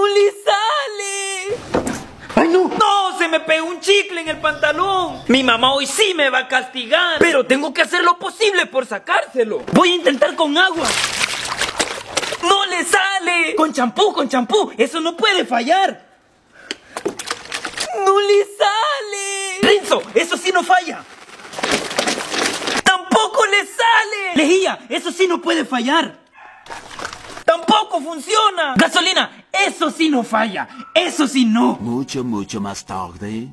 ¡No le sale! ¡Ay, no! ¡No! ¡Se me pegó un chicle en el pantalón! Mi mamá hoy sí me va a castigar, pero tengo que hacer lo posible por sacárselo. Voy a intentar con agua. ¡No le sale! Con champú, eso no puede fallar. ¡No le sale! ¡Renzo! ¡Eso sí no falla! ¡Tampoco le sale! ¡Lejía! ¡Eso sí no puede fallar! ¡Tampoco funciona! ¡Gasolina! ¡Eso sí no falla! ¡Eso sí no! Mucho más tarde.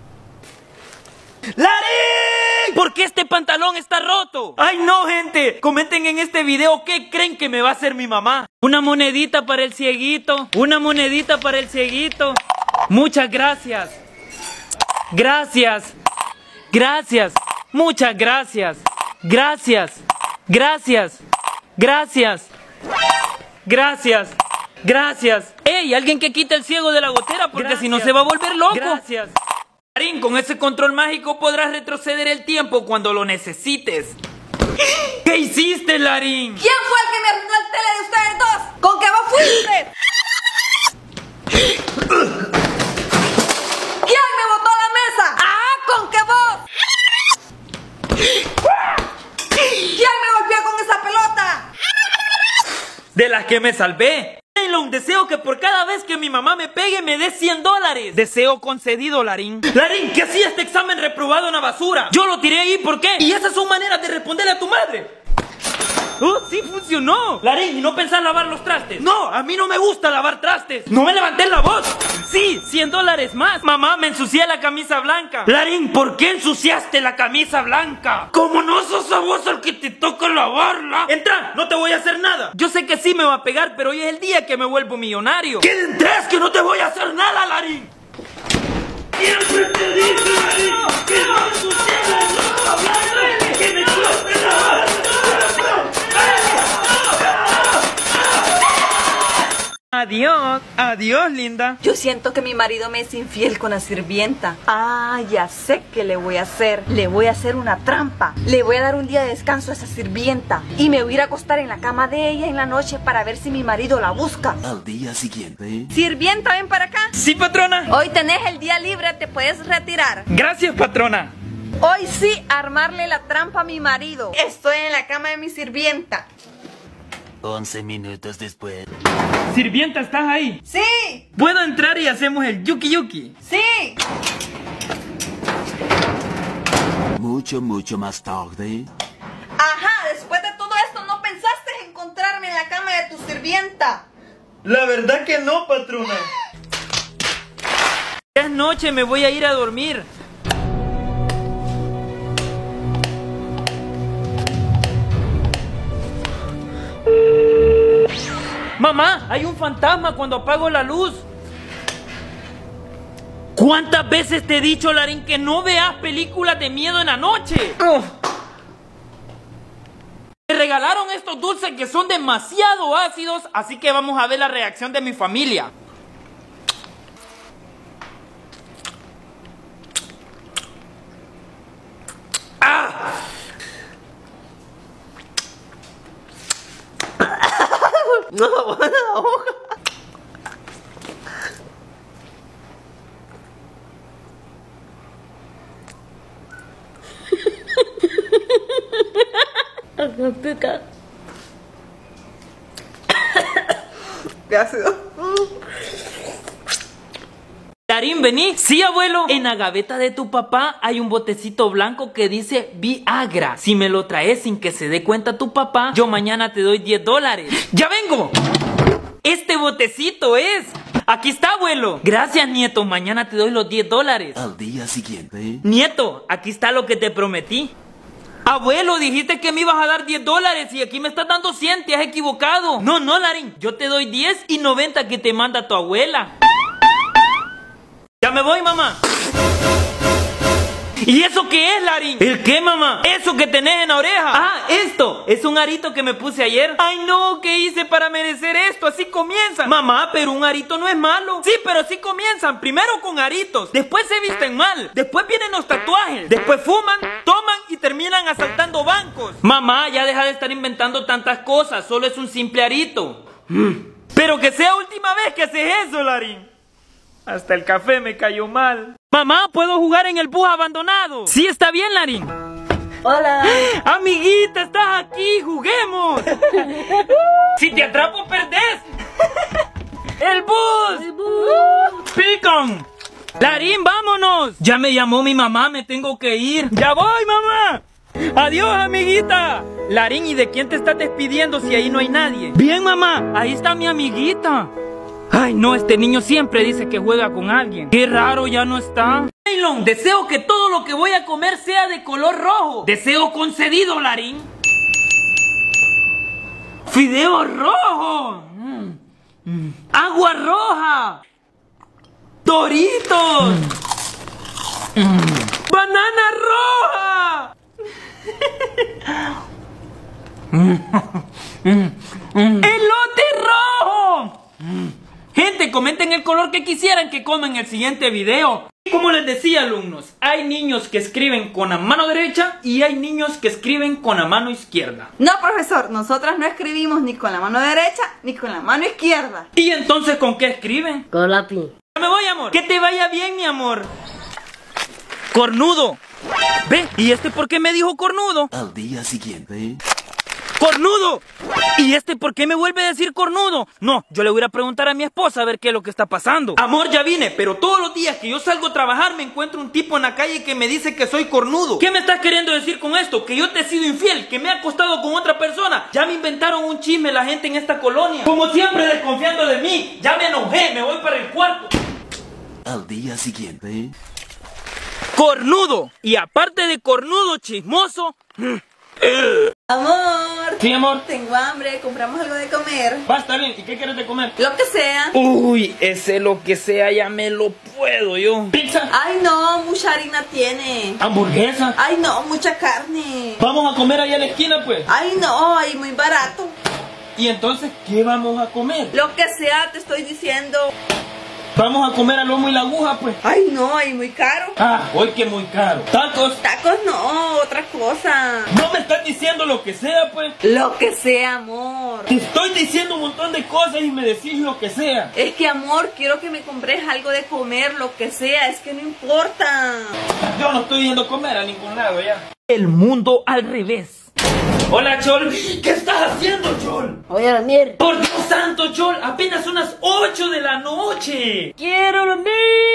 ¡Larín! ¿Por qué este pantalón está roto? ¡Ay no, gente! Comenten en este video qué creen que me va a hacer mi mamá. Una monedita para el cieguito. Una monedita para el cieguito. Muchas gracias. Gracias. Gracias. Muchas gracias. Gracias. Gracias. Gracias. Gracias. Gracias. ¡Ey! Alguien que quite el ciego de la gotera porque si no se va a volver loco. Gracias. Larín, con ese control mágico podrás retroceder el tiempo cuando lo necesites. ¿Qué hiciste, Larín? ¿Quién fue el que me arruinó el tele de ustedes dos? ¿Con qué vos fuiste? ¿Quién me botó la mesa? ¡Ah! ¿Con qué vos? ¿Quién me golpeó con esa pelota? De las que me salvé. Elon, deseo que por cada vez que mi mamá me pegue me dé $100. Deseo concedido, Larín. Larín, ¿qué hacía este examen reprobado en la basura? Yo lo tiré ahí, ¿por qué? Y esas son maneras de responderle a tu madre. ¡Oh, sí funcionó! Larín, ¿y no pensás lavar los trastes? No, a mí no me gusta lavar trastes. ¡No me levanté la voz! Sí, $100 más. Mamá, me ensucié la camisa blanca. Larín, ¿por qué ensuciaste la camisa blanca? Como no sos a vos el que te toca lavarla. Entra, no te voy a hacer nada. Yo sé que sí me va a pegar, pero hoy es el día que me vuelvo millonario. ¡Queden tres que no te voy a hacer nada, Larín! Siempre te dije, Larín, que no ensucias la ropa blanca, que me cueste lavar. Adiós, adiós, linda. Yo siento que mi marido me es infiel con la sirvienta. Ah, ya sé qué le voy a hacer. Le voy a hacer una trampa. Le voy a dar un día de descanso a esa sirvienta. Y me voy a ir a acostar en la cama de ella en la noche para ver si mi marido la busca. Al día siguiente. Sirvienta, ven para acá. Sí, patrona. Hoy tenés el día libre, te puedes retirar. Gracias, patrona. Hoy sí, armarle la trampa a mi marido. Estoy en la cama de mi sirvienta. 11 minutos después. Sirvienta, ¿estás ahí? ¡Sí! ¿Puedo entrar y hacemos el yuki yuki? ¡Sí! Mucho más tarde. Ajá, después de todo esto, ¿no pensaste en encontrarme en la cama de tu sirvienta? La verdad que no, patrona. Ya es noche, me voy a ir a dormir. Mamá, hay un fantasma cuando apago la luz. ¿Cuántas veces te he dicho, Larín, que no veas películas de miedo en la noche? Me regalaron estos dulces que son demasiado ácidos, así que vamos a ver la reacción de mi familia. ¡Ah! No, buena hoja. ¿Qué ha sido? Larín, vení. Sí, abuelo. En la gaveta de tu papá hay un botecito blanco que dice Viagra. Si me lo traes sin que se dé cuenta tu papá, yo mañana te doy $10. ¡Ya vengo! Este botecito es. Aquí está, abuelo. Gracias, nieto. Mañana te doy los $10. Al día siguiente. Nieto, aquí está lo que te prometí. Abuelo, dijiste que me ibas a dar $10 y aquí me estás dando 100, te has equivocado. No, Larín, yo te doy 10 y 90 que te manda tu abuela. Ya me voy, mamá. ¿Y eso qué es, Larín? ¿El qué, mamá? Eso que tenés en la oreja. Ah, esto. Es un arito que me puse ayer. Ay, no, ¿qué hice para merecer esto? Así comienzan. Mamá, pero un arito no es malo. Sí, pero así comienzan. Primero con aritos. Después se visten mal. Después vienen los tatuajes. Después fuman, toman y terminan asaltando bancos. Mamá, ya deja de estar inventando tantas cosas. Solo es un simple arito. Pero que sea última vez que haces eso, Larín. Hasta el café me cayó mal. Mamá, ¿puedo jugar en el bus abandonado? Sí, está bien, Larín. Hola. Amiguita, estás aquí, juguemos. Si te atrapo, perdés. ¡El bus! ¡El bus! ¡Pican! Larín, vámonos. Ya me llamó mi mamá, me tengo que ir. ¡Ya voy, mamá! ¡Adiós, amiguita! Larín, ¿y de quién te estás despidiendo si ahí no hay nadie? Bien, mamá, ahí está mi amiguita. Ay, no, este niño siempre dice que juega con alguien. Qué raro, ya no está. Naylon, deseo que todo lo que voy a comer sea de color rojo. Deseo concedido, Larín. ¡Fideo rojo! ¡Agua roja! ¡Doritos! ¡Banana roja! ¡Elote rojo! Gente, comenten el color que quisieran que coma en el siguiente video. Y como les decía, alumnos, hay niños que escriben con la mano derecha y hay niños que escriben con la mano izquierda. No, profesor, nosotras no escribimos ni con la mano derecha ni con la mano izquierda. ¿Y entonces con qué escriben? Con lápiz. Ya me voy, amor. Que te vaya bien, mi amor. Cornudo. Ve, ¿y este por qué me dijo cornudo? Al día siguiente. ¡Cornudo! ¿Y este por qué me vuelve a decir cornudo? No, yo le voy a ir a preguntar a mi esposa a ver qué es lo que está pasando. Amor, ya vine, pero todos los días que yo salgo a trabajar me encuentro un tipo en la calle que me dice que soy cornudo. ¿Qué me estás queriendo decir con esto? ¿Que yo te he sido infiel? ¿Que me he acostado con otra persona? Ya me inventaron un chisme la gente en esta colonia. Como siempre desconfiando de mí. Ya me enojé, me voy para el cuarto. Al día siguiente. Cornudo. Y aparte de cornudo chismoso... Amor. Sí, amor. Tengo hambre, compramos algo de comer. Va, está bien. ¿Y qué quieres de comer? Lo que sea. Uy, ese lo que sea ya me lo puedo yo. ¿Pizza? Ay, no, mucha harina tiene. ¿Hamburguesa? Ay, no, mucha carne. Vamos a comer ahí a la esquina, pues. Ay, no, ay, muy barato. ¿Y entonces qué vamos a comer? Lo que sea, te estoy diciendo. Vamos a comer al lomo y la aguja, pues. Ay, no, ay, muy caro. Ah, hoy que muy caro. ¿Tacos? Tacos no, otra cosa. No me estás diciendo lo que sea, pues. Lo que sea, amor. Te estoy diciendo un montón de cosas y me decís lo que sea. Es que, amor, quiero que me compres algo de comer, lo que sea, es que no importa. Yo no estoy yendo a comer a ningún lado ya. El mundo al revés. Hola, Chol. ¿Qué estás haciendo, Chol? Voy a dormir. Por Dios santo, Chol. Apenas son las 8 de la noche. Quiero dormir.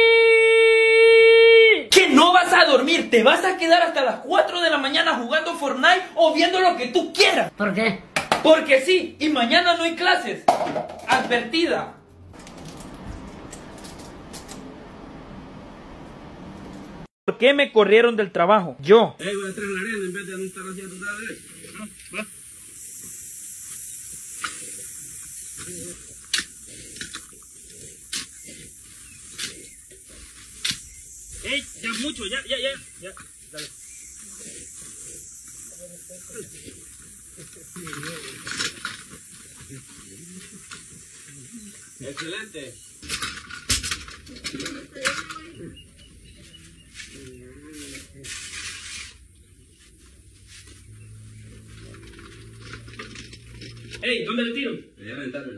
¿Que no vas a dormir? ¿Te vas a quedar hasta las 4 de la mañana jugando Fortnite o viendo lo que tú quieras? ¿Por qué? Porque sí, y mañana no hay clases. Advertida. ¿Por qué me corrieron del trabajo? Yo. Voy a traer la arena en vez de no estar haciendo nada de eso. ¿No? ¿Va? ¡Ey! Ya mucho, ya. Dale. Excelente. ¡Ey! ¿Dónde le tiro? Voy a aventármelo.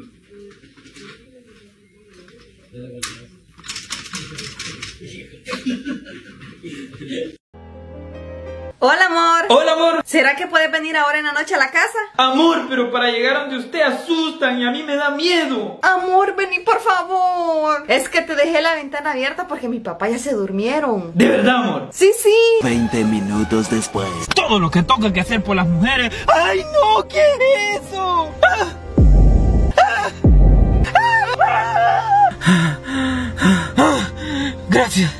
Hola, amor. Hola, amor. ¿Será que puedes venir ahora en la noche a la casa? Amor, pero para llegar donde usted asustan y a mí me da miedo. Amor, vení por favor. Es que te dejé la ventana abierta porque mi papá ya se durmieron. ¿De verdad, amor? Sí, sí. 20 minutos después. Todo lo que toca que hacer por las mujeres. ¡Ay, no! ¿Qué es eso? Gracias.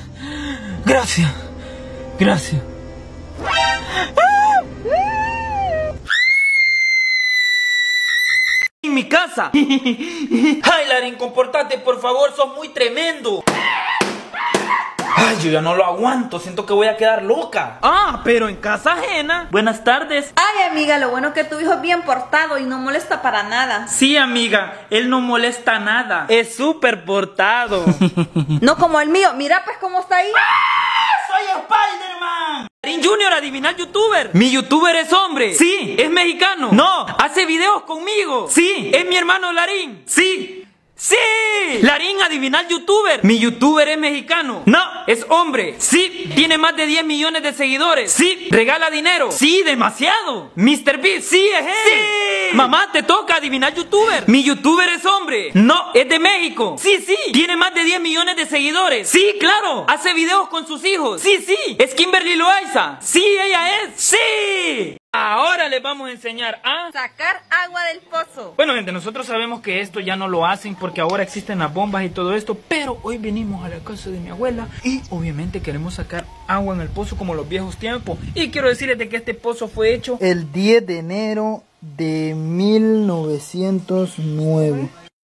En mi casa. Ay, Larín, comportate, por favor, sos muy tremendo. Ay, yo ya no lo aguanto, siento que voy a quedar loca. Ah, pero en casa ajena. Buenas tardes. Ay, amiga, lo bueno que tu hijo es bien portado y no molesta para nada. Sí, amiga, él no molesta nada. Es súper portado. No como el mío. Mira pues cómo está ahí. ¡Soy Spider-Man! Larín Junior, adivinar youtuber. Mi youtuber es hombre. Sí. ¿Es mexicano? No. ¿Hace videos conmigo? Sí. ¿Es mi hermano Larín? Sí. ¡Sí! Larín, adivinar youtuber. Mi youtuber es mexicano. No, es hombre. Sí. ¿Tiene más de 10 millones de seguidores? Sí. ¿Regala dinero? Sí, demasiado. Mr. Beast. Sí, es él. Sí. Mamá, te toca adivinar youtuber. Mi youtuber es hombre. No, es de México. Sí, sí. ¿Tiene más de 10 millones de seguidores? Sí, claro. ¿Hace videos con sus hijos? Sí, sí. ¿Es Kimberly Loaiza? Sí, ella es. Sí. Ahora les vamos a enseñar a sacar agua del pozo. Bueno, gente, nosotros sabemos que esto ya no lo hacen porque ahora existen las bombas y todo esto, pero hoy venimos a la casa de mi abuela y obviamente queremos sacar agua en el pozo como los viejos tiempos. Y quiero decirles de que este pozo fue hecho el 10 de enero de 1909.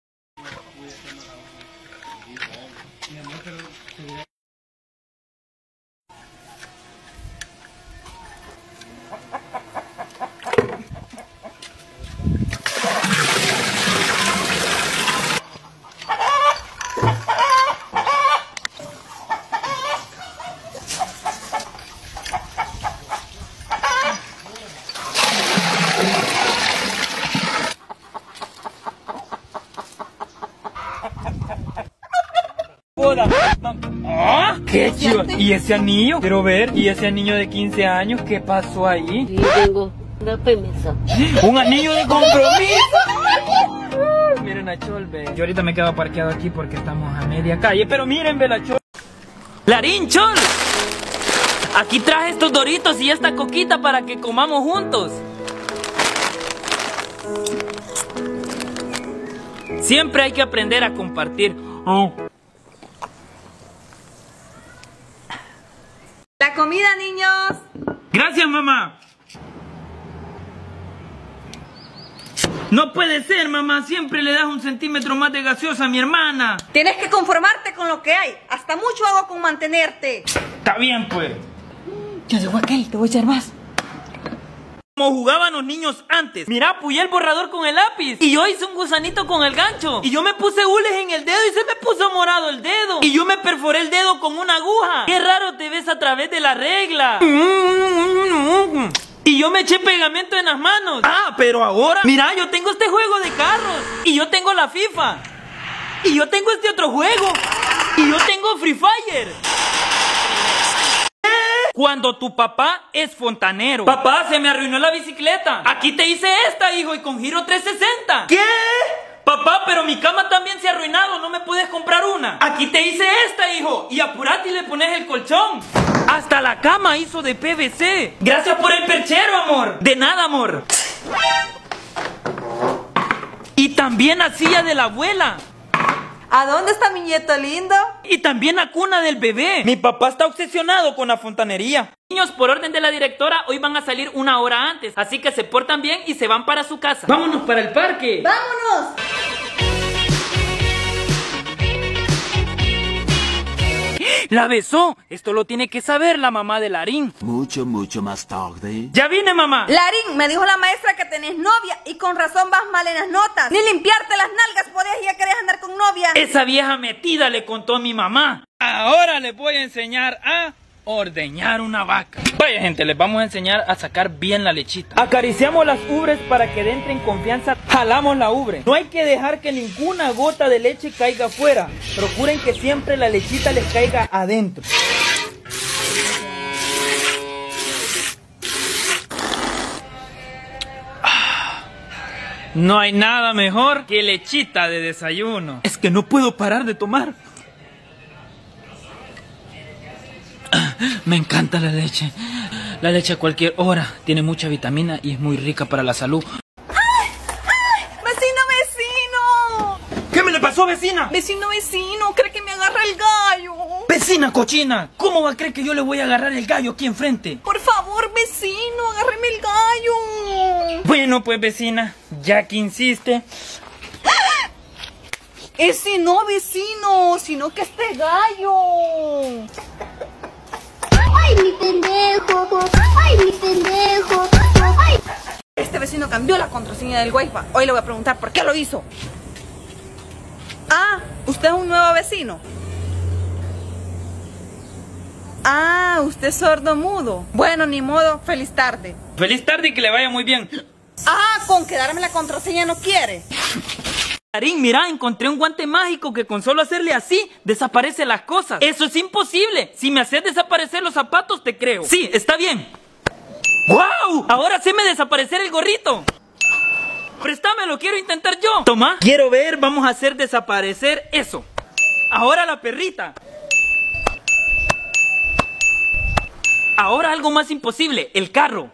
¡Ah! ¡Qué chido! ¿Y ese anillo? Quiero ver. ¿Y ese anillo de 15 años? ¿Qué pasó ahí? Sí, tengo una permiso. ¡Un anillo de compromiso! Miren a Chol, ve. Yo ahorita me quedo parqueado aquí porque estamos a media calle. Pero miren, ve la Chol. ¡Larín, Chol! Aquí traje estos doritos y esta coquita para que comamos juntos. Siempre hay que aprender a compartir. Oh. La comida, niños. Gracias, mamá. No puede ser, mamá. Siempre le das 1 centímetro más de gaseosa a mi hermana. Tienes que conformarte con lo que hay. Hasta mucho hago con mantenerte. Está bien, pues. Yo digo aquel, te voy a echar más. Como jugaban los niños antes. Mira, apoyé el borrador con el lápiz. Y yo hice un gusanito con el gancho. Y yo me puse hules en el dedo y se me puso morado el dedo. Y yo me perforé el dedo con una aguja. Qué raro te ves a través de la regla. Y yo me eché pegamento en las manos. Ah, pero ahora, mira, yo tengo este juego de carros. Y yo tengo la FIFA. Y yo tengo este otro juego. Y yo tengo Free Fire. Cuando tu papá es fontanero. Papá, se me arruinó la bicicleta. Aquí te hice esta, hijo, y con giro 360. ¿Qué? Papá, pero mi cama también se ha arruinado. ¿No me puedes comprar una? Aquí te hice esta, hijo, y apurate y le pones el colchón. Hasta la cama hizo de PVC. Gracias por el perchero, amor. De nada, amor. Y también la silla de la abuela. ¿A dónde está mi nieto lindo? Y también la cuna del bebé. Mi papá está obsesionado con la fontanería. Niños, por orden de la directora, hoy van a salir 1 hora antes. Así que se portan bien y se van para su casa. ¡Vámonos para el parque! ¡Vámonos! ¡La besó! Esto lo tiene que saber la mamá de Larín. Mucho más tarde. ¡Ya vine, mamá! Larín, me dijo la maestra que tenés novia y con razón vas mal en las notas. Ni limpiarte las nalgas podías y ya querés andar con novia. Esa vieja metida le contó a mi mamá. Ahora les voy a enseñar a ordeñar una vaca. Vaya, gente, les vamos a enseñar a sacar bien la lechita. Acariciamos las ubres para que entre en confianza. Jalamos la ubre. No hay que dejar que ninguna gota de leche caiga afuera. Procuren que siempre la lechita les caiga adentro. No hay nada mejor que lechita de desayuno. Es que no puedo parar de tomar. Me encanta la leche. La leche a cualquier hora tiene mucha vitamina y es muy rica para la salud. ¡Ay! ¡Ay! ¡Vecino, vecino! ¿Qué me le pasó, vecina? Vecino, vecino, ¿cree que me agarra el gallo? Vecina cochina, ¿cómo va a creer que yo le voy a agarrar el gallo aquí enfrente? Por favor, vecino, agárreme el gallo. Bueno, pues, vecina, ya que insiste. Ese no, vecino, sino que este gallo. ¡Ay, mi pendejo! ¡Ay, mi pendejo! ¡Ay! Este vecino cambió la contraseña del Wi-Fi. Hoy le voy a preguntar por qué lo hizo. Ah, ¿usted es un nuevo vecino? Ah, usted es sordo-mudo. Bueno, ni modo, feliz tarde. Feliz tarde y que le vaya muy bien. Ah, con quedarme la contraseña no quiere. Larín, mira, encontré un guante mágico que con solo hacerle así, desaparece las cosas. Eso es imposible. Si me haces desaparecer los zapatos, te creo. Sí, está bien. ¡Wow! Ahora sí me desaparecer el gorrito. Préstamelo, quiero intentar yo. Toma. Quiero ver, vamos a hacer desaparecer eso. Ahora la perrita. Ahora algo más imposible, el carro.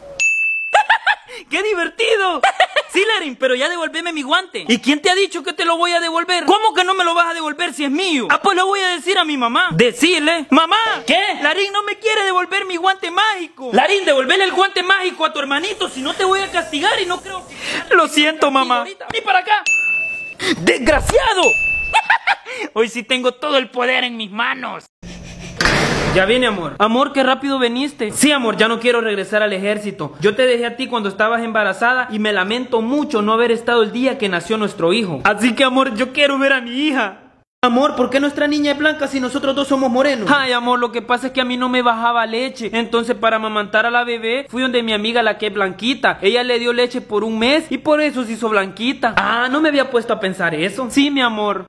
¡Qué divertido! Sí, Larín, pero ya devuélveme mi guante. ¿Y quién te ha dicho que te lo voy a devolver? ¿Cómo que no me lo vas a devolver si es mío? Ah, pues lo voy a decir a mi mamá. Decirle. ¡Mamá! ¿Qué? Larín no me quiere devolver mi guante mágico. Larín, devolverle el guante mágico a tu hermanito, si no te voy a castigar y no creo que... Lo siento, mamá. ¡Vení para acá! ¡Desgraciado! Hoy sí tengo todo el poder en mis manos. Ya viene, amor. Amor, qué rápido viniste. Sí, amor, ya no quiero regresar al ejército. Yo te dejé a ti cuando estabas embarazada y me lamento mucho no haber estado el día que nació nuestro hijo. Así que, amor, yo quiero ver a mi hija. Amor, ¿por qué nuestra niña es blanca si nosotros dos somos morenos? Ay, amor, lo que pasa es que a mí no me bajaba leche. Entonces, para amamantar a la bebé, fui donde mi amiga, la que es blanquita. Ella le dio leche por un mes y por eso se hizo blanquita. Ah, no me había puesto a pensar eso. Sí, mi amor.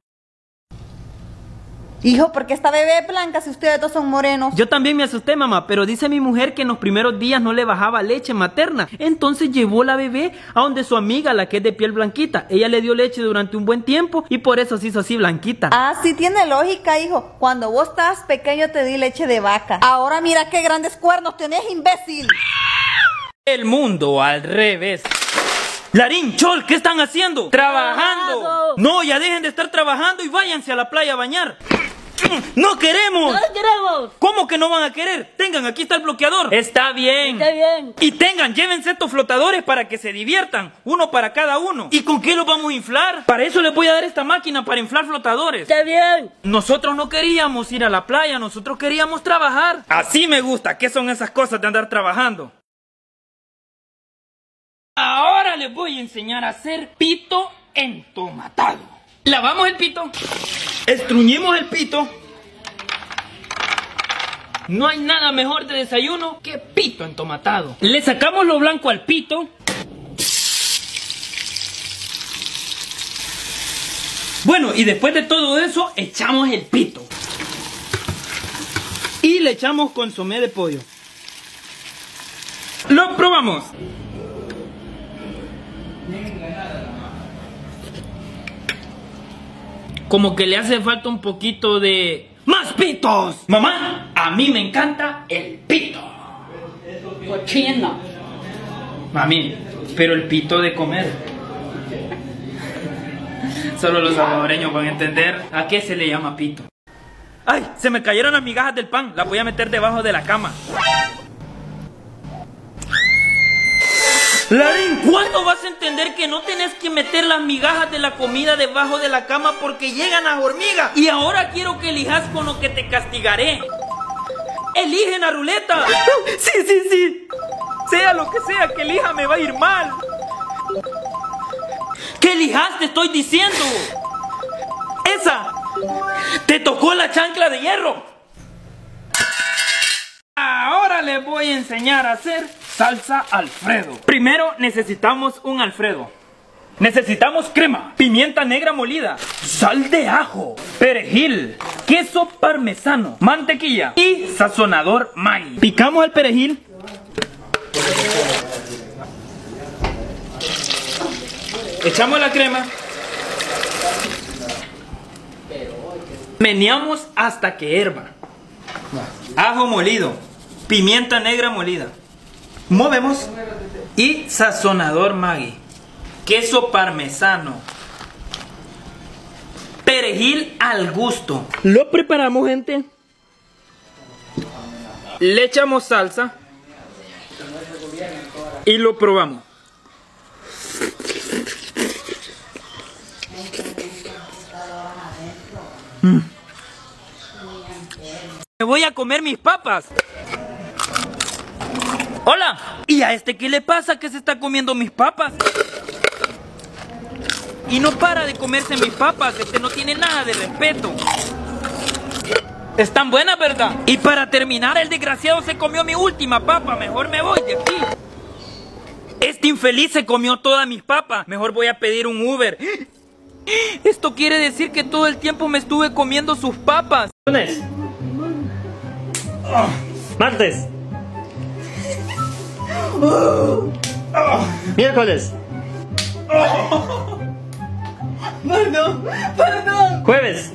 Hijo, ¿por qué esta bebé es blanca si ustedes dos son morenos? Yo también me asusté, mamá, pero dice mi mujer que en los primeros días no le bajaba leche materna. Entonces llevó la bebé a donde su amiga, la que es de piel blanquita. Ella le dio leche durante un buen tiempo y por eso se hizo así blanquita. Ah, sí tiene lógica, hijo. Cuando vos estabas pequeño te di leche de vaca. Ahora mira qué grandes cuernos tenés, imbécil. El mundo al revés. Larín, Chol, ¿qué están haciendo? ¡Trabajando! No, ya dejen de estar trabajando y váyanse a la playa a bañar. ¡No queremos! ¡No queremos! ¿Cómo que no van a querer? Tengan, aquí está el bloqueador. Está bien. Está bien. Y tengan, llévense estos flotadores para que se diviertan. Uno para cada uno. ¿Y con qué los vamos a inflar? Para eso les voy a dar esta máquina para inflar flotadores. Está bien. Nosotros no queríamos ir a la playa, nosotros queríamos trabajar. Así me gusta. ¿Qué son esas cosas de andar trabajando? Ahora les voy a enseñar a hacer pito entomatado. Lavamos el pito. Estruñimos el pito. No hay nada mejor de desayuno que pito entomatado. Le sacamos lo blanco al pito. Bueno, y después de todo eso, echamos el pito. Y le echamos consomé de pollo. Lo probamos. Como que le hace falta un poquito de... ¡Más pitos! Mamá, a mí me encanta el pito. Cochino. Mami, pero el pito de comer. Solo los salvadoreños van a entender a qué se le llama pito. ¡Ay! Se me cayeron las migajas del pan. Las voy a meter debajo de la cama. Larín, ¿cuándo vas a entender que no tenés que meter las migajas de la comida debajo de la cama porque llegan las hormigas? Y ahora quiero que elijas con lo que te castigaré. ¡Elige la ruleta! Sí. Sea lo que sea que elija, me va a ir mal. ¿Qué elijas? Te estoy diciendo. ¡Esa! ¡Te tocó la chancla de hierro! Ahora les voy a enseñar a hacer salsa Alfredo. Primero necesitamos un Alfredo. Necesitamos crema, pimienta negra molida, sal de ajo, perejil, queso parmesano, mantequilla y sazonador Maggi. Picamos el perejil. Echamos la crema. Meneamos hasta que hierva. Ajo molido, pimienta negra molida. Movemos y sazonador Maggi, queso parmesano, perejil al gusto. Lo preparamos, gente. Le echamos salsa y lo probamos. Me voy a comer mis papas. ¡Hola! ¿Y a este qué le pasa que se está comiendo mis papas? Y no para de comerse mis papas. Este no tiene nada de respeto. Están buenas, ¿verdad? Y para terminar, el desgraciado se comió mi última papa. Mejor me voy de aquí. Este infeliz se comió todas mis papas. Mejor voy a pedir un Uber. Esto quiere decir que todo el tiempo me estuve comiendo sus papas. Lunes. Martes. Miércoles. Perdón. Jueves.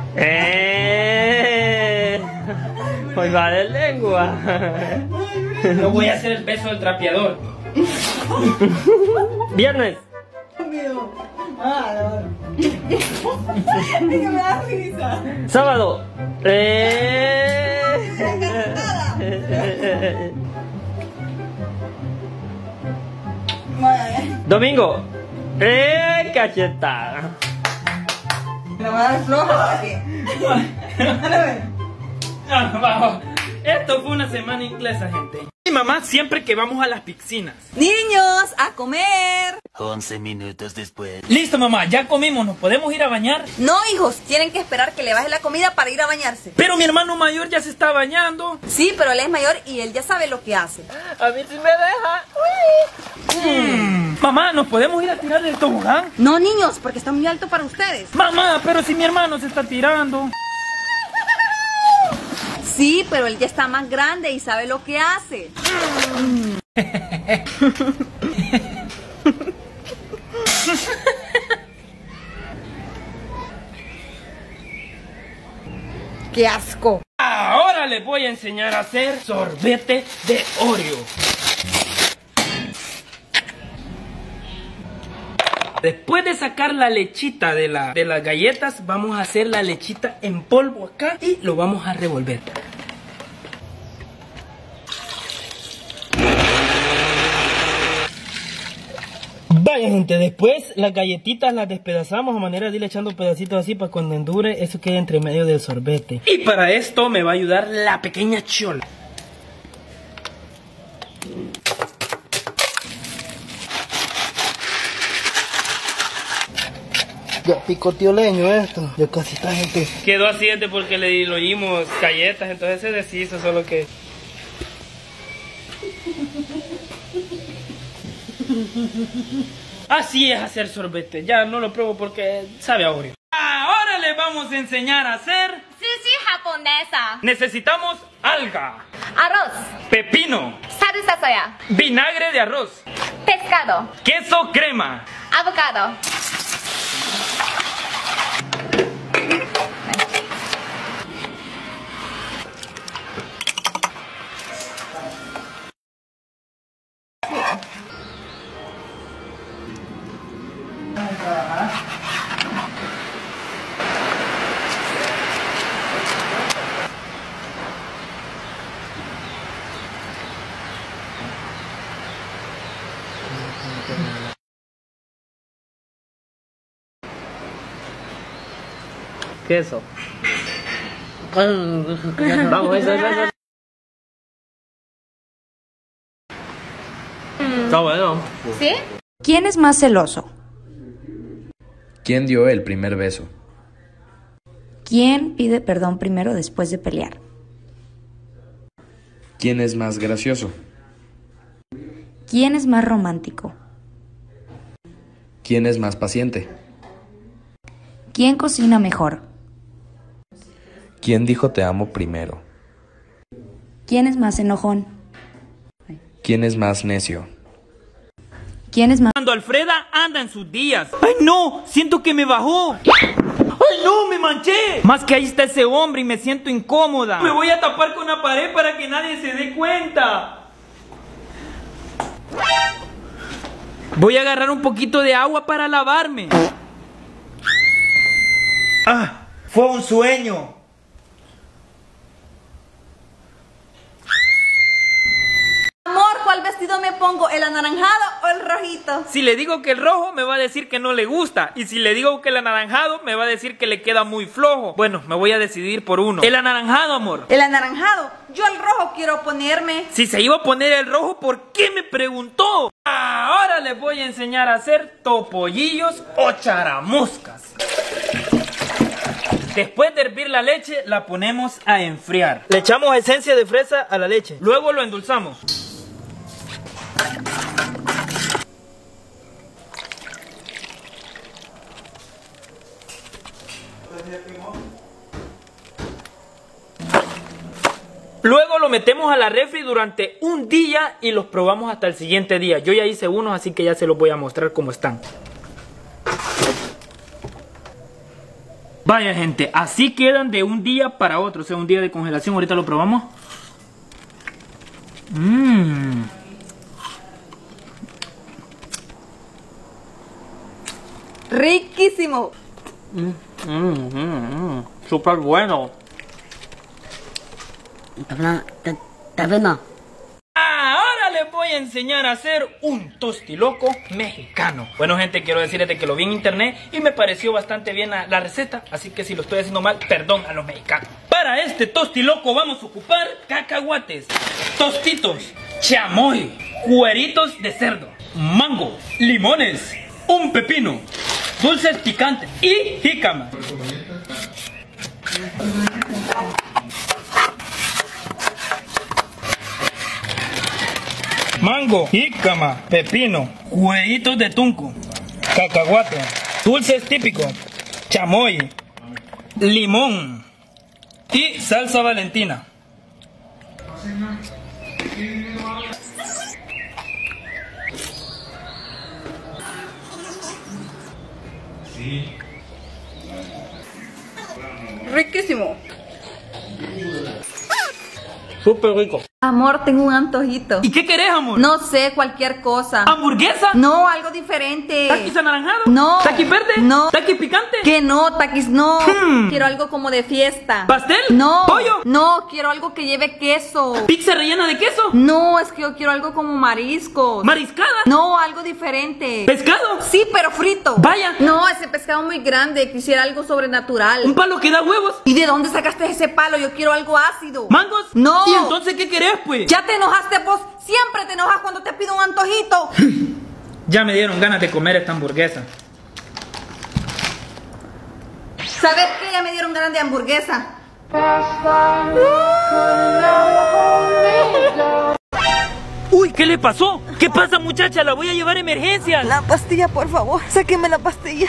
Hoy va de lengua. No voy a hacer el beso del trapeador. Viernes. Sábado. Domingo. Cachetada. Esto fue una semana inglesa, gente. Mi mamá siempre que vamos a las piscinas. Niños, a comer. 11 minutos después. Listo, mamá, ya comimos, ¿nos podemos ir a bañar? No, hijos, tienen que esperar que le baje la comida para ir a bañarse. Pero mi hermano mayor ya se está bañando. Sí, pero él es mayor y él ya sabe lo que hace. A mí sí me deja. Mamá, ¿nos podemos ir a tirar del tobogán? No, niños, porque está muy alto para ustedes. Mamá, pero si mi hermano se está tirando. Sí, pero él ya está más grande y sabe lo que hace. ¡Qué asco! Ahora les voy a enseñar a hacer sorbete de Oreo. Después de sacar la lechita de las galletas, vamos a hacer la lechita en polvo acá y lo vamos a revolver. Vaya, gente, después las galletitas las despedazamos a manera de ir echando pedacitos así para cuando endure eso quede entre medio del sorbete. Y para esto me va a ayudar la pequeña chola. Ya picoteó leño esto. Ya casi está, gente. Quedó así porque le oímos galletas, entonces se deshizo, solo que... Así es hacer sorbete, ya no lo pruebo porque sabe a Oreo. Ahora les vamos a enseñar a hacer... Sushi japonesa. Necesitamos alga, Arroz. pepino, Salsa soya. vinagre de arroz, Pescado. queso crema, Avocado. Queso. Vamos, eso. Está bueno. ¿Sí? ¿Quién es más celoso? ¿Quién dio el primer beso? ¿Quién pide perdón primero después de pelear? ¿Quién es más gracioso? ¿Quién es más romántico? ¿Quién es más paciente? ¿Quién cocina mejor? ¿Quién dijo te amo primero? ¿Quién es más enojón? ¿Quién es más necio? ¿Quién es más... Cuando Alfreda anda en sus días. ¡Ay no! Siento que me bajó. ¡Ay no! ¡Me manché! Más que ahí está ese hombre y me siento incómoda. Me voy a tapar con la pared para que nadie se dé cuenta. Voy a agarrar un poquito de agua para lavarme. ¡Ah! Fue un sueño. Amor, ¿cuál vestido me pongo? ¿El anaranjado o el rojito? Si le digo que el rojo, me va a decir que no le gusta. Y si le digo que el anaranjado, me va a decir que le queda muy flojo. Bueno, me voy a decidir por uno. El anaranjado, amor. El anaranjado. Yo el rojo quiero ponerme. Si se iba a poner el rojo, ¿por qué me preguntó? Ahora les voy a enseñar a hacer topollillos o charamuscas. Ok, Después de hervir la leche, la ponemos a enfriar. Le echamos esencia de fresa a la leche. Luego lo endulzamos. Luego lo metemos a la refri durante un día y los probamos hasta el siguiente día. Yo ya hice unos, así que ya se los voy a mostrar cómo están. Vaya gente, así quedan de un día para otro, o sea, un día de congelación. Ahorita lo probamos. Riquísimo. Súper bueno. Ahora les voy a enseñar a hacer un tostiloco mexicano. Bueno gente, quiero decirles de que lo vi en internet y me pareció bastante bien la receta. Así que si lo estoy haciendo mal, perdón a los mexicanos. Para este tostiloco vamos a ocupar cacahuates, tostitos, chamoy, cueritos de cerdo, mango, limones, un pepino, dulces picantes y jícama. Mango, jícama, pepino, huevitos de tunco, cacahuate, dulces típicos, chamoy, limón y salsa Valentina. Riquísimo. Súper rico. Amor, tengo un antojito. ¿Y qué querés, amor? No sé, cualquier cosa. ¿Hamburguesa? No, algo diferente. ¿Taquis anaranjados? No. ¿Taquis verde? No. ¿Taquis picante? Que no, taquis no. Quiero algo como de fiesta. ¿Pastel? No. ¿Pollo? No, quiero algo que lleve queso. ¿Pizza rellena de queso? No, es que yo quiero algo como mariscos. ¿Mariscada? No, algo diferente. ¿Pescado? Sí, pero frito. Vaya. No, ese pescado muy grande. Quisiera algo sobrenatural. ¿Un palo que da huevos? ¿Y de dónde sacaste ese palo? Yo quiero algo ácido. ¿Mangos? No. ¿Y entonces qué querés, pues? Ya te enojaste vos. Siempre te enojas cuando te pido un antojito. Ya me dieron ganas de comer esta hamburguesa. ¿Sabes qué? Ya me dieron ganas de hamburguesa. Uy, ¿qué le pasó? ¿Qué pasa, muchacha? La voy a llevar a emergencias. La pastilla, por favor. Sáqueme la pastilla.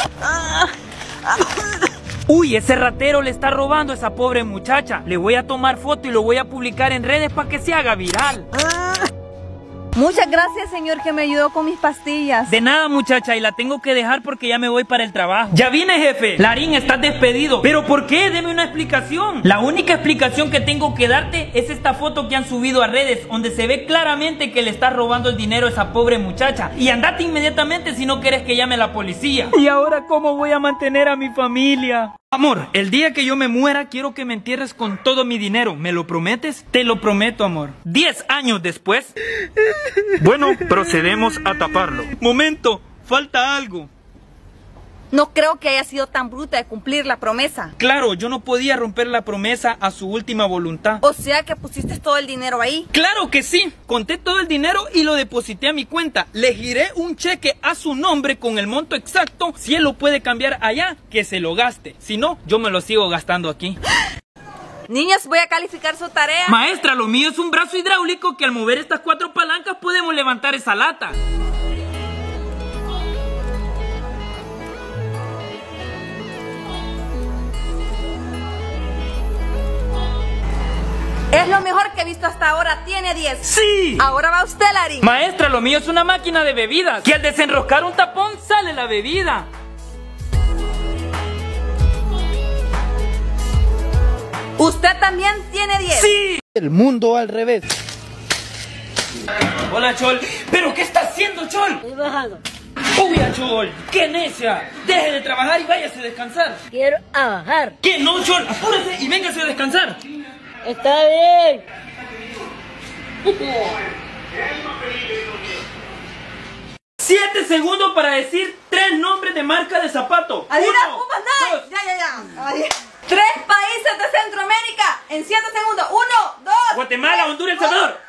Uy, ese ratero le está robando a esa pobre muchacha. Le voy a tomar foto y lo voy a publicar en redes para que se haga viral. Muchas gracias, señor, que me ayudó con mis pastillas. De nada, muchacha, y la tengo que dejar porque ya me voy para el trabajo. Ya vine, jefe. Larín, estás despedido. ¿Pero por qué? Deme una explicación. La única explicación que tengo que darte es esta foto que han subido a redes, donde se ve claramente que le estás robando el dinero a esa pobre muchacha. Y andate inmediatamente si no quieres que llame la policía. ¿Y ahora cómo voy a mantener a mi familia? Amor, el día que yo me muera quiero que me entierres con todo mi dinero. ¿Me lo prometes? Te lo prometo, amor. 10 años después. Bueno, procedemos a taparlo. Momento, falta algo. No creo que haya sido tan bruta de cumplir la promesa. Claro, yo no podía romper la promesa a su última voluntad. O sea que pusiste todo el dinero ahí. Claro que sí, conté todo el dinero y lo deposité a mi cuenta. Le giré un cheque a su nombre con el monto exacto. Si él lo puede cambiar allá, que se lo gaste. Si no, yo me lo sigo gastando aquí. Niñas, voy a calificar su tarea. Maestra, lo mío es un brazo hidráulico que al mover estas 4 palancas podemos levantar esa lata. Es lo mejor que he visto hasta ahora, tiene 10. ¡Sí! Ahora va usted, Larín. Maestra, lo mío es una máquina de bebidas, que al desenroscar un tapón sale la bebida. Usted también tiene 10. ¡Sí! El mundo al revés. Hola, Chol. ¿Pero qué está haciendo, Chol? Estoy bajando. Uy, Chol, qué necia. Deje de trabajar y váyase a descansar. Quiero a bajar. ¿Qué no, Chol? Apúrese y véngase a descansar. Está bien. 7 segundos para decir 3 nombres de marca de zapato. Adina, 1, Pumas, 2. Ya. 3 países de Centroamérica en 7 segundos. 1, 2. Guatemala, Honduras, El Salvador.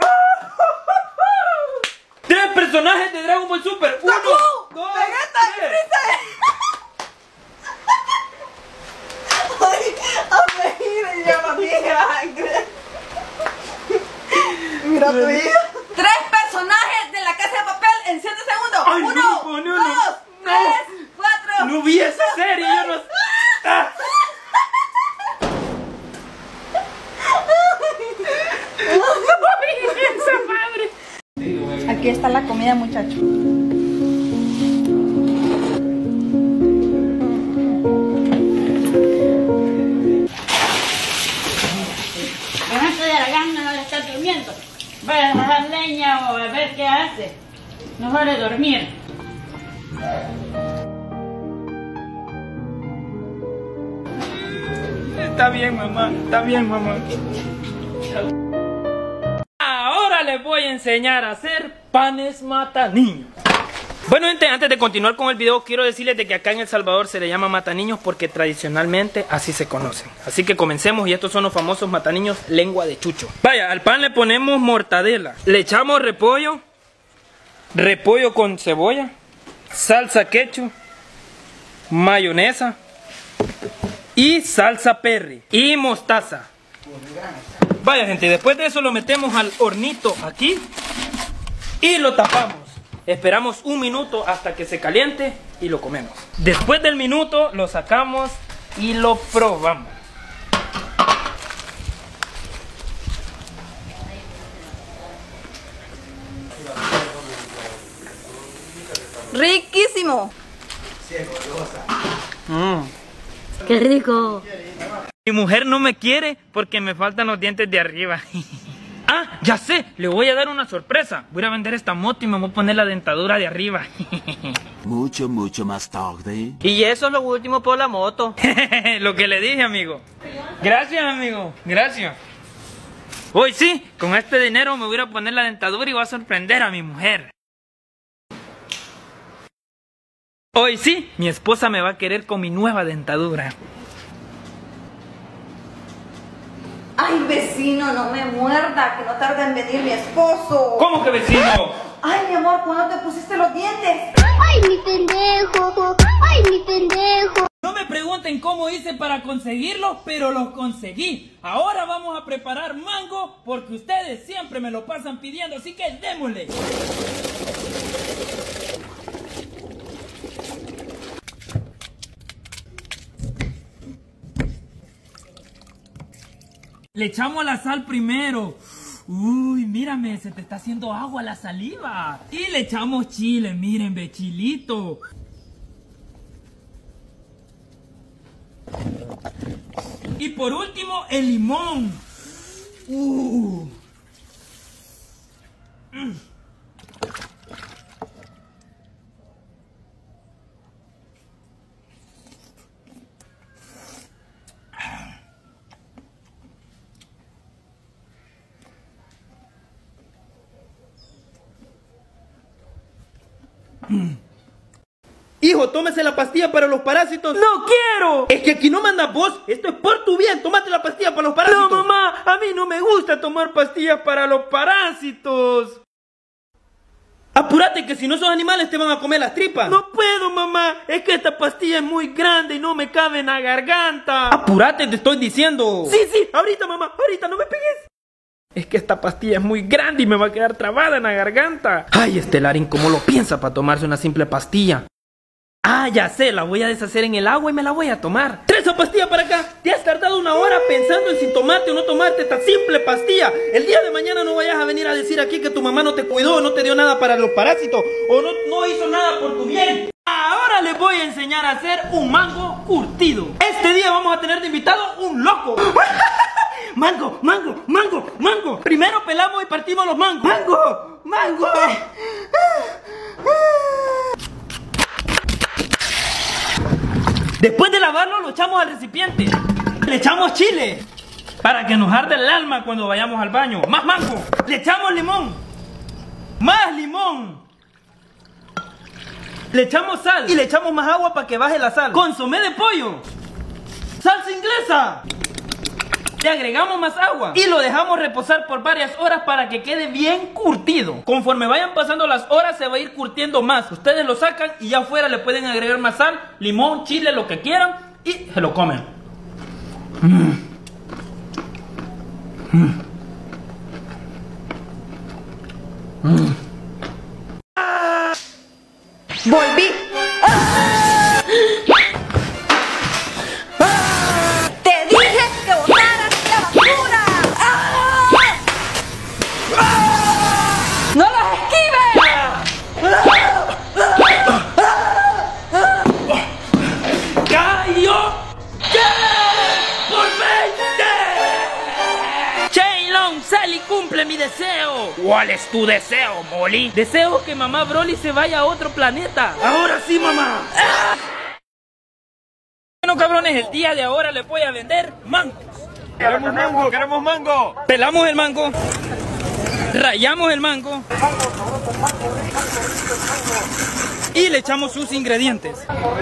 3 personajes de Dragon Ball Super. 1, 2, 3. mira a tu hija. 3 personajes de La Casa de Papel en 7 segundos. Ay, 1, no, 2, no, 3, 4. No vi esa serie, yo no... Ah. ¡Esa madre! Aquí está la comida, muchachos. Dejaste de Aragán, no le estás durmiendo. Vaya a bajar leña o a ver qué hace. No vale dormir. Está bien, mamá. Está bien, mamá. Ahora les voy a enseñar a hacer panes mataniños. Bueno, gente, antes de continuar con el video, quiero decirles de que acá en El Salvador se le llama mataniños porque tradicionalmente así se conocen. Así que comencemos, y estos son los famosos mataniños lengua de chucho. Vaya, al pan le ponemos mortadela, le echamos repollo, repollo con cebolla, salsa ketchup, mayonesa y salsa Perry y mostaza. Vaya, gente, después de eso lo metemos al hornito aquí y lo tapamos. Esperamos 1 minuto hasta que se caliente y lo comemos. Después del minuto lo sacamos y lo probamos. Riquísimo. ¡Qué rico! Mi mujer no me quiere porque me faltan los dientes de arriba. Ah, ya sé, le voy a dar una sorpresa. Voy a vender esta moto y me voy a poner la dentadura de arriba. Mucho más tarde. Y eso es lo último por la moto. Lo que le dije, amigo. Gracias, amigo. Gracias. Hoy sí, con este dinero me voy a poner la dentadura y voy a sorprender a mi mujer. Hoy sí, mi esposa me va a querer con mi nueva dentadura. Ay, vecino, no me muerda, que no tarda en venir mi esposo. ¿Cómo que vecino? Ay, mi amor, ¿cuándo te pusiste los dientes? Ay, mi pendejo. Ay, mi pendejo. No me pregunten cómo hice para conseguirlos, pero los conseguí. Ahora vamos a preparar mango porque ustedes siempre me lo pasan pidiendo, así que démosle. Le echamos la sal primero. Uy, mírame, se te está haciendo agua la saliva. Y le echamos chile, miren, ve, chilito. Y por último, el limón. Hijo, tómese la pastilla para los parásitos. ¡No quiero! Es que aquí no mandas vos. Esto es por tu bien. Tómate la pastilla para los parásitos. No, mamá. A mí no me gusta tomar pastillas para los parásitos. Apúrate, que si no, esos animales te van a comer las tripas. No puedo, mamá. Es que esta pastilla es muy grande y no me cabe en la garganta. Apúrate, te estoy diciendo. Sí, ahorita, mamá. Ahorita, no me pegues. Es que esta pastilla es muy grande y me va a quedar trabada en la garganta. Ay, este Larín, ¿cómo lo piensa para tomarse una simple pastilla? Ah, ya sé, la voy a deshacer en el agua y me la voy a tomar. ¡Trae esa pastilla para acá! Te has tardado 1 hora pensando en si tomarte o no tomarte esta simple pastilla. El día de mañana no vayas a venir a decir aquí que tu mamá no te cuidó, no te dio nada para los parásitos o no hizo nada por tu bien. Ahora les voy a enseñar a hacer un mango curtido. Este día vamos a tener de invitado un loco. ¡Mango, mango, mango, mango! Primero pelamos y partimos los mangos. ¡Mango, mango! Después de lavarlo lo echamos al recipiente. Le echamos chile para que nos arde el alma cuando vayamos al baño. Más mango. Le echamos limón. Más limón. Le echamos sal y le echamos más agua para que baje la sal. Consomé de pollo. Salsa inglesa. Le agregamos más agua y lo dejamos reposar por varias horas para que quede bien curtido. Conforme vayan pasando las horas se va a ir curtiendo más. Ustedes lo sacan y ya afuera le pueden agregar más sal, limón, chile, lo que quieran y se lo comen. cumple mi deseo. ¿Cuál es tu deseo, Molly? Deseo que mamá Broly se vaya a otro planeta. Ahora sí, mamá. ¡Ah! Bueno, cabrones, el día de ahora les voy a vender mangos. Queremos mango, queremos mango. Pelamos el mango, rayamos el mango y le echamos sus ingredientes.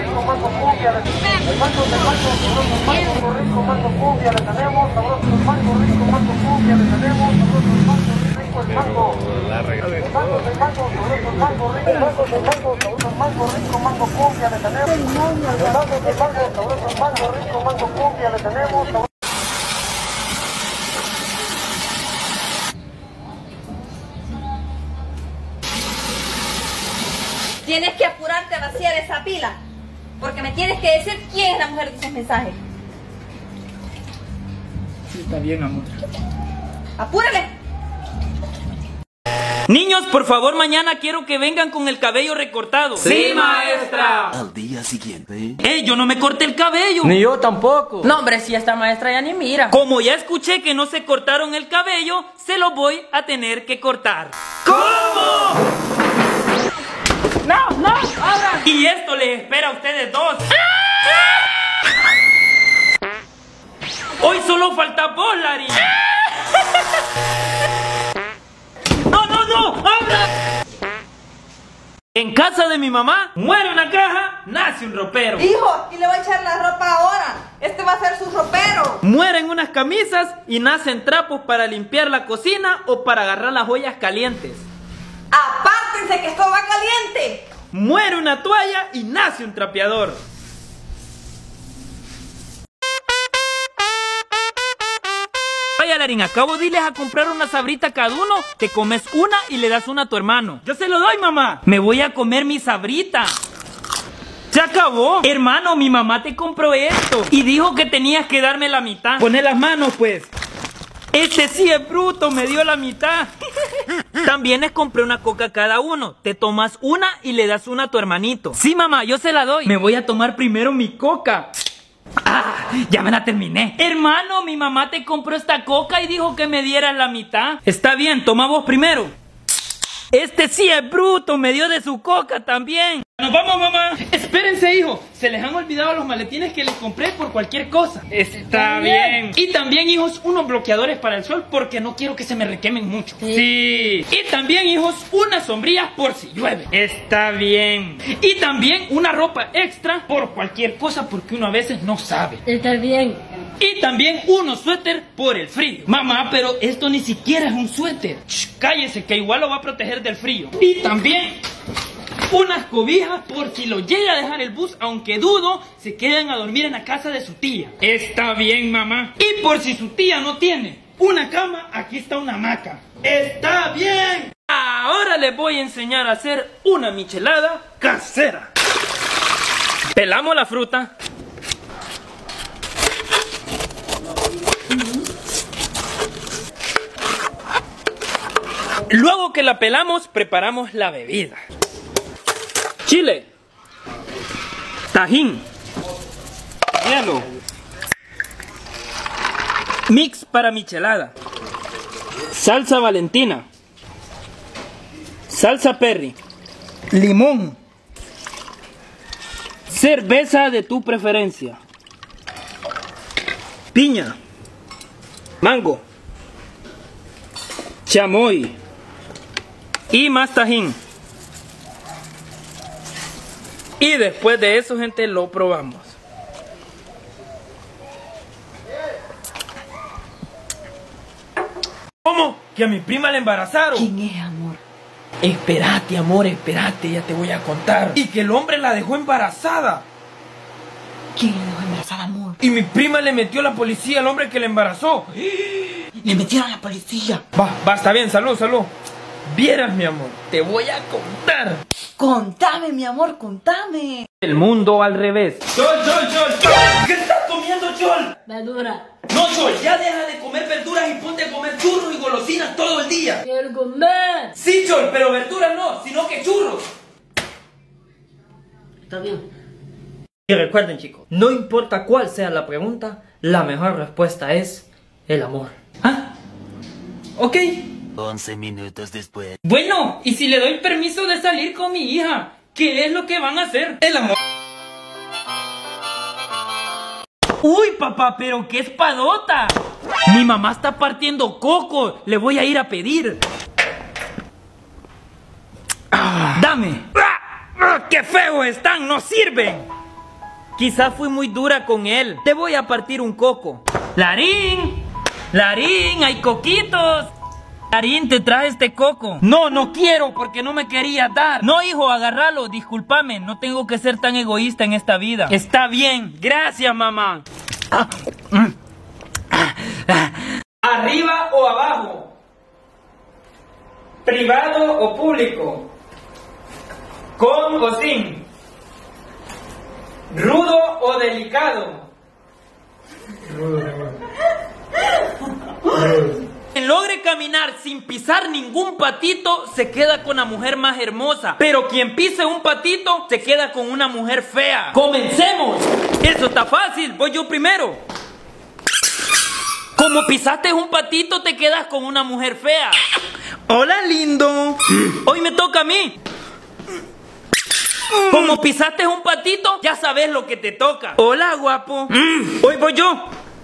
Tienes que apurarte a vaciar esa pila, porque me tienes que decir quién es la mujer de esos mensajes. Sí, está bien, amor. ¡Apúrale! Niños, por favor, mañana quiero que vengan con el cabello recortado. ¡Sí, maestra! Al día siguiente. Yo no me corté el cabello. Ni yo tampoco. No, hombre, si esta maestra ya ni mira. Como ya escuché que no se cortaron el cabello, se lo voy a tener que cortar. ¿Cómo? No, no, abran. Y esto les espera a ustedes dos. Hoy solo falta vos, Larry. ¡No, no, no! ¡Abra! En casa de mi mamá, muere una caja, nace un ropero. Hijo, y le voy a echar la ropa ahora. Este va a ser su ropero. Mueren unas camisas y nacen trapos para limpiar la cocina o para agarrar las ollas calientes. Apártense que esto va caliente. Muere una toalla y nace un trapeador. Vaya, Larín, acabo de irles a comprar una sabrita cada uno. Te comes una y le das una a tu hermano. Yo se lo doy, mamá. Me voy a comer mi sabrita. Se acabó. Hermano, mi mamá te compró esto y dijo que tenías que darme la mitad. Poné las manos, pues. Este sí es bruto, me dio la mitad. También les compré una coca a cada uno. Te tomas una y le das una a tu hermanito. Sí, mamá, yo se la doy. Me voy a tomar primero mi coca. ¡Ah! Ya me la terminé. Hermano, mi mamá te compró esta coca y dijo que me dieras la mitad. Está bien, toma vos primero. Este sí es bruto, me dio de su coca también. ¡Nos vamos, mamá! Espérense, hijo. Se les han olvidado los maletines que les compré por cualquier cosa. Está bien. Y también, hijos, unos bloqueadores para el sol porque no quiero que se me requemen mucho. Sí. Y también, hijos, unas sombrillas por si llueve. Está bien. Y también una ropa extra por cualquier cosa porque uno a veces no sabe. Está bien. Y también unos suéter por el frío. Mamá, pero esto ni siquiera es un suéter. Shh, cállese que igual lo va a proteger del frío. Y también unas cobijas por si lo llega a dejar el bus, aunque dudo, se quedan a dormir en la casa de su tía. Está bien, mamá. Y por si su tía no tiene una cama, aquí está una hamaca. Está bien. Ahora les voy a enseñar a hacer una michelada casera. Pelamos la fruta. Luego que la pelamos, preparamos la bebida. Chile, tajín, hielo, mix para michelada, salsa Valentina, salsa Perry, limón, cerveza de tu preferencia, piña, mango, chamoy y más tajín. Y después de eso, gente, lo probamos. ¿Cómo? ¿Que a mi prima la embarazaron? ¿Quién es, amor? Espérate, amor, espérate, ya te voy a contar. Y que el hombre la dejó embarazada. ¿Quién la dejó embarazada, amor? Y mi prima le metió a la policía al hombre que la embarazó. Le metieron a la policía. Va, está bien, salud, salud. Vieras, mi amor, te voy a contar. Contame, mi amor, contame. El mundo al revés. Chol. ¿Qué estás comiendo, Chol? Verdura. No, Chol, ya deja de comer verduras y ponte a comer churros y golosinas todo el día. Quiero comer. Sí, Chol, pero verduras no, sino que churros. Está bien. Y recuerden, chicos, no importa cuál sea la pregunta, la mejor respuesta es el amor. ¿Ah? Ok. 11 minutos después. Bueno, ¿y si le doy permiso de salir con mi hija? ¿Qué es lo que van a hacer? El amor. Uy, papá, pero qué espadota. Mi mamá está partiendo coco. Le voy a ir a pedir. Dame. ¡Qué feos están! ¡No sirven! Quizás fui muy dura con él. Te voy a partir un coco. ¡Larín! ¡Larín! ¡Hay coquitos! Larín, te traje este coco. No, no quiero porque no me quería dar. No, hijo, agárralo, discúlpame. No tengo que ser tan egoísta en esta vida. Está bien, gracias, mamá. ¿Arriba o abajo? ¿Privado o público? ¿Con o sin? ¿Rudo o delicado? Quien logre caminar sin pisar ningún patito se queda con la mujer más hermosa. Pero quien pise un patito se queda con una mujer fea. ¡Comencemos! Eso está fácil, voy yo primero. Como pisaste un patito te quedas con una mujer fea. Hola, lindo. Hoy me toca a mí. Como pisaste un patito, ya sabes lo que te toca. Hola, guapo. Hoy voy yo.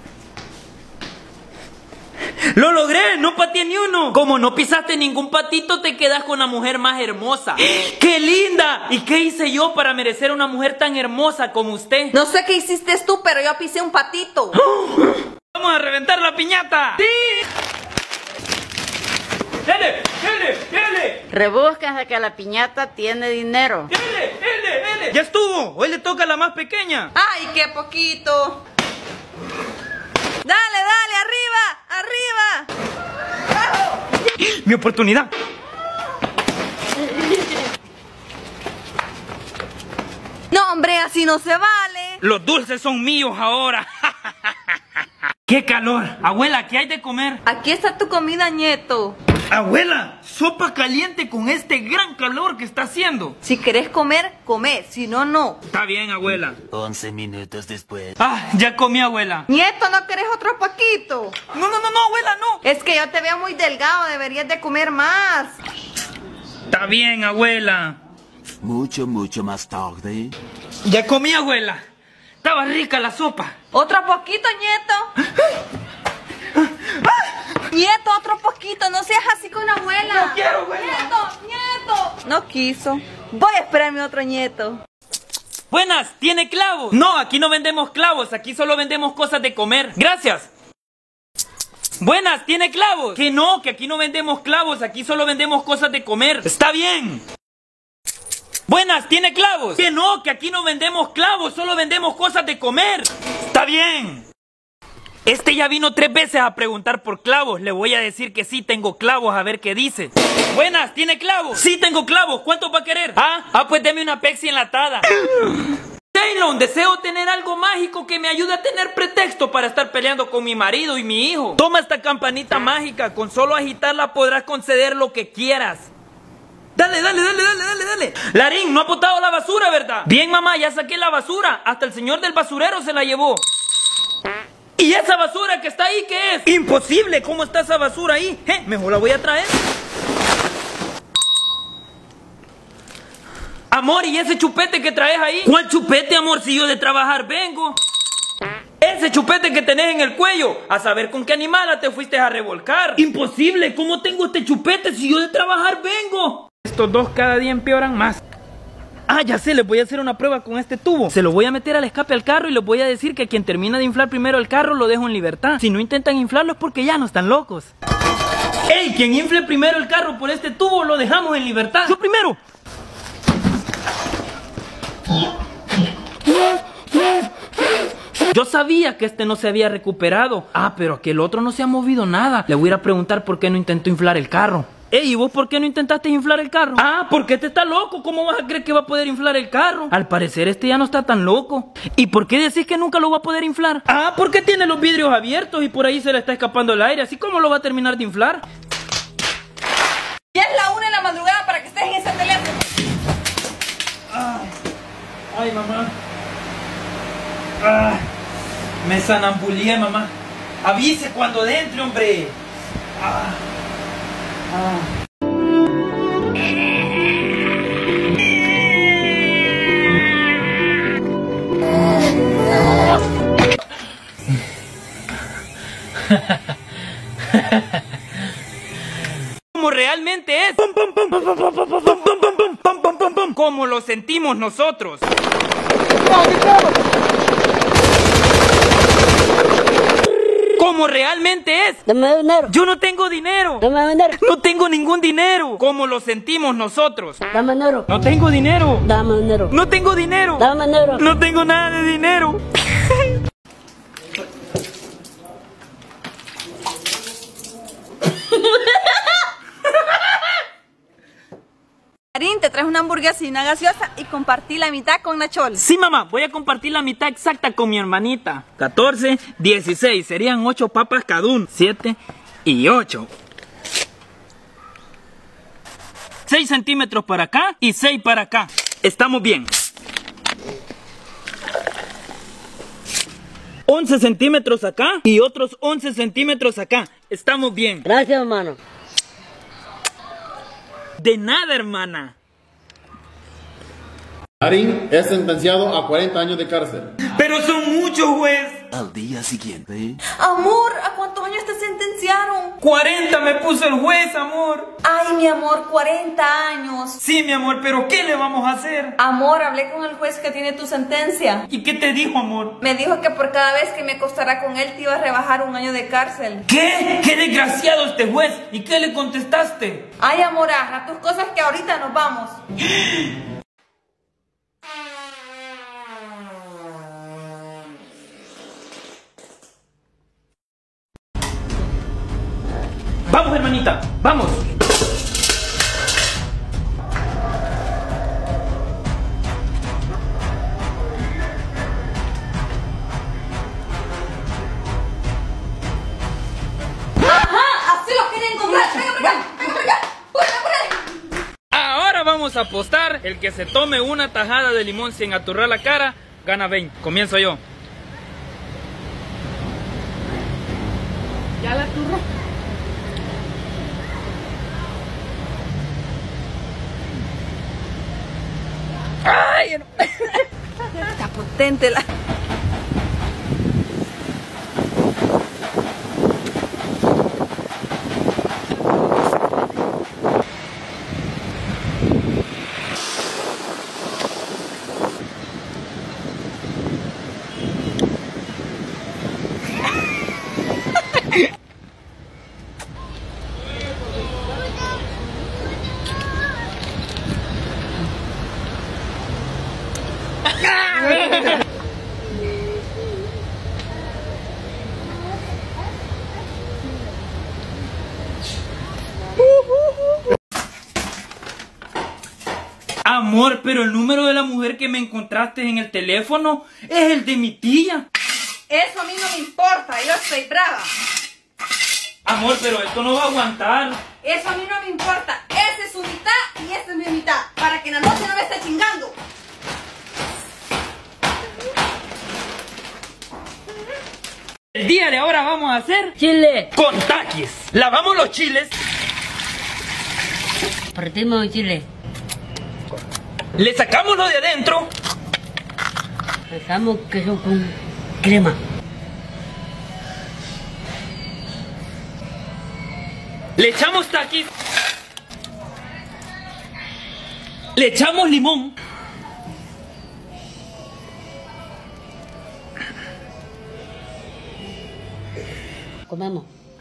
¡Lo logré! ¡No pateé ni uno! Como no pisaste ningún patito, te quedas con la mujer más hermosa. ¡Qué linda! ¿Y qué hice yo para merecer una mujer tan hermosa como usted? No sé qué hiciste tú, pero yo pisé un patito. ¡Vamos a reventar la piñata! ¡Sí! ¡Dele! ¡Dele! ¡Dele! Rebuscas de que la piñata tiene dinero. ¡Dele! ¡Dele! ¡Dele! ¡Ya estuvo! Hoy le toca a la más pequeña. ¡Ay, qué poquito! ¡Dale, dale! ¡Arriba! ¡Arriba! ¡Mi oportunidad! No, hombre, así no se vale. Los dulces son míos ahora. ¡Qué calor! Abuela, ¿qué hay de comer? Aquí está tu comida, nieto. Abuela, sopa caliente con este gran calor que está haciendo. Si querés comer, come. Si no, no. Está bien, abuela. 11 minutos después. Ah, ya comí, abuela. Nieto, ¿no querés otro poquito? No, abuela, no. Es que yo te veo muy delgado, deberías de comer más. Está bien, abuela. Mucho más tarde. Ya comí, abuela. Estaba rica la sopa. ¿Otro poquito, nieto? Nieto, otro poquito, no seas así con la abuela. No quiero, abuela. Nieto. No quiso. Voy a esperarme otro nieto. Buenas, ¿tiene clavos? No, aquí no vendemos clavos, aquí solo vendemos cosas de comer. Gracias. Buenas, ¿tiene clavos? Que no, que aquí no vendemos clavos, aquí solo vendemos cosas de comer. Está bien. Buenas, ¿tiene clavos? Que no, que aquí no vendemos clavos, solo vendemos cosas de comer. Está bien. Este ya vino 3 veces a preguntar por clavos. Le voy a decir que sí tengo clavos, a ver qué dice. Buenas, ¿tiene clavos? Sí tengo clavos, ¿cuántos va a querer? Pues deme una Pepsi enlatada. Taylor, deseo tener algo mágico que me ayude a tener pretexto para estar peleando con mi marido y mi hijo. Toma esta campanita mágica, con solo agitarla podrás conceder lo que quieras. Dale. Larín, no ha botado la basura, ¿verdad? Bien, mamá, ya saqué la basura. Hasta el señor del basurero se la llevó. ¿Y esa basura que está ahí qué es? Imposible, ¿cómo está esa basura ahí? Mejor la voy a traer. Amor, ¿y ese chupete que traes ahí? ¿Cuál chupete, amor, si yo de trabajar vengo? Ese chupete que tenés en el cuello, a saber con qué animala te fuiste a revolcar. Imposible, ¿cómo tengo este chupete si yo de trabajar vengo? Estos dos cada día empeoran más. Ya sé, les voy a hacer una prueba con este tubo. Se lo voy a meter al escape al carro y les voy a decir que quien termina de inflar primero el carro lo dejo en libertad. Si no intentan inflarlo es porque ya no están locos. ¡Ey! Quien infle primero el carro por este tubo lo dejamos en libertad. ¡Yo primero! Yo sabía que este no se había recuperado. Pero aquel otro no se ha movido nada. Le voy a ir a preguntar por qué no intentó inflar el carro. Ey, ¿y vos por qué no intentaste inflar el carro? Porque este está loco. ¿Cómo vas a creer que va a poder inflar el carro? Al parecer este ya no está tan loco. ¿Y por qué decís que nunca lo va a poder inflar? Porque tiene los vidrios abiertos y por ahí se le está escapando el aire. ¿Así cómo lo va a terminar de inflar? Ya es la 1 de la madrugada para que estés en ese teléfono. Ay, mamá. Me sanambulié, mamá. Avise cuando entre, hombre. Como realmente es. Como lo sentimos nosotros. Como realmente es. Dame dinero. Yo no tengo dinero. Dame dinero. No tengo ningún dinero. Como lo sentimos nosotros. Dame dinero. No tengo dinero. Dame dinero. No tengo dinero. Dame dinero. No tengo nada de dinero. Larín, te traes una hamburguesa y una gaseosa y compartí la mitad con Nachol. Sí, mamá, voy a compartir la mitad exacta con mi hermanita. 14, 16, serían 8 papas cada uno. 7 y 8. 6 centímetros para acá y 6 para acá. Estamos bien. 11 centímetros acá y otros 11 centímetros acá. Estamos bien. Gracias, hermano. De nada, hermana. Larín es sentenciado a 40 años de cárcel. Pero son muchos, juez. Al día siguiente. Amor, ¿a cuántos años te sentenciaron? 40 me puso el juez, amor. Ay, mi amor, 40 años. Sí, mi amor, pero ¿qué le vamos a hacer? Amor, hablé con el juez que tiene tu sentencia. ¿Y qué te dijo, amor? Me dijo que por cada vez que me acostara con él te iba a rebajar 1 año de cárcel. ¿Qué? ¡Qué desgraciado este juez! ¿Y qué le contestaste? Ay, amor, haz tus cosas que ahorita nos vamos. Vamos, hermanita, vamos. ¡Ajá! ¡Así los quería encontrar! ¡Venga para acá! ¡Venga para acá! Ahora vamos a apostar. El que se tome una tajada de limón sin aturrar la cara, gana 20. Comienzo yo. ¿Ya la turro? ¡Ay! Está potente la... Amor, pero el número de la mujer que me encontraste en el teléfono es el de mi tía. Eso a mí no me importa, yo estoy brava. Amor, pero esto no va a aguantar. Eso a mí no me importa. Esa es su mitad y esa es mi mitad. Para que en la noche no me esté chingando. El día de ahora vamos a hacer Chile. con taquis. Lavamos los chiles. Partimos un chile. Le sacamos lo de adentro. Dejamos queso con crema. Le echamos taquis. Le echamos limón. Comemos.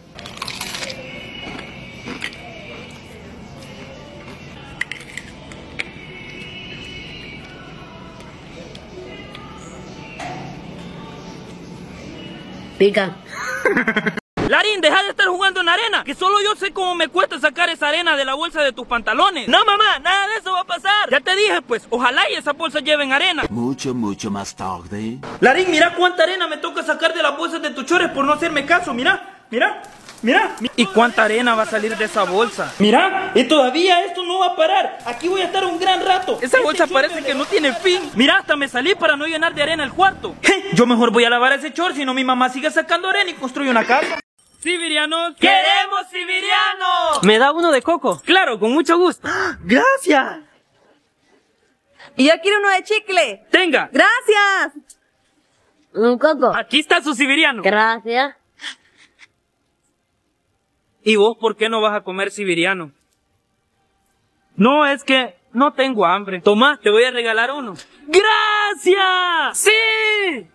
Pica. Larín, deja de estar jugando en arena, que solo yo sé cómo me cuesta sacar esa arena de la bolsa de tus pantalones. No, mamá, nada de eso va a pasar. Ya te dije, pues, ojalá y esas bolsas lleven arena. Mucho más tarde. Larín, mira cuánta arena me toca sacar de las bolsas de tus chores por no hacerme caso, mira, mira. Mira, ¿y cuánta arena va a salir de esa bolsa? Mira, y todavía esto no va a parar. Aquí voy a estar un gran rato. Esa bolsa parece que no tiene fin. Mira, hasta me salí para no llenar de arena el cuarto. Yo mejor voy a lavar ese chor, si no mi mamá sigue sacando arena y construye una casa. ¡Siberianos! ¡Queremos siberianos! ¿Me da uno de coco? Claro, con mucho gusto. ¡Gracias! Y yo quiero uno de chicle. Tenga. Gracias. Un coco. Aquí está su siberiano. Gracias. ¿Y vos por qué no vas a comer siberiano? No, es que no tengo hambre. Tomá, te voy a regalar uno. ¡Gracias! ¡Sí!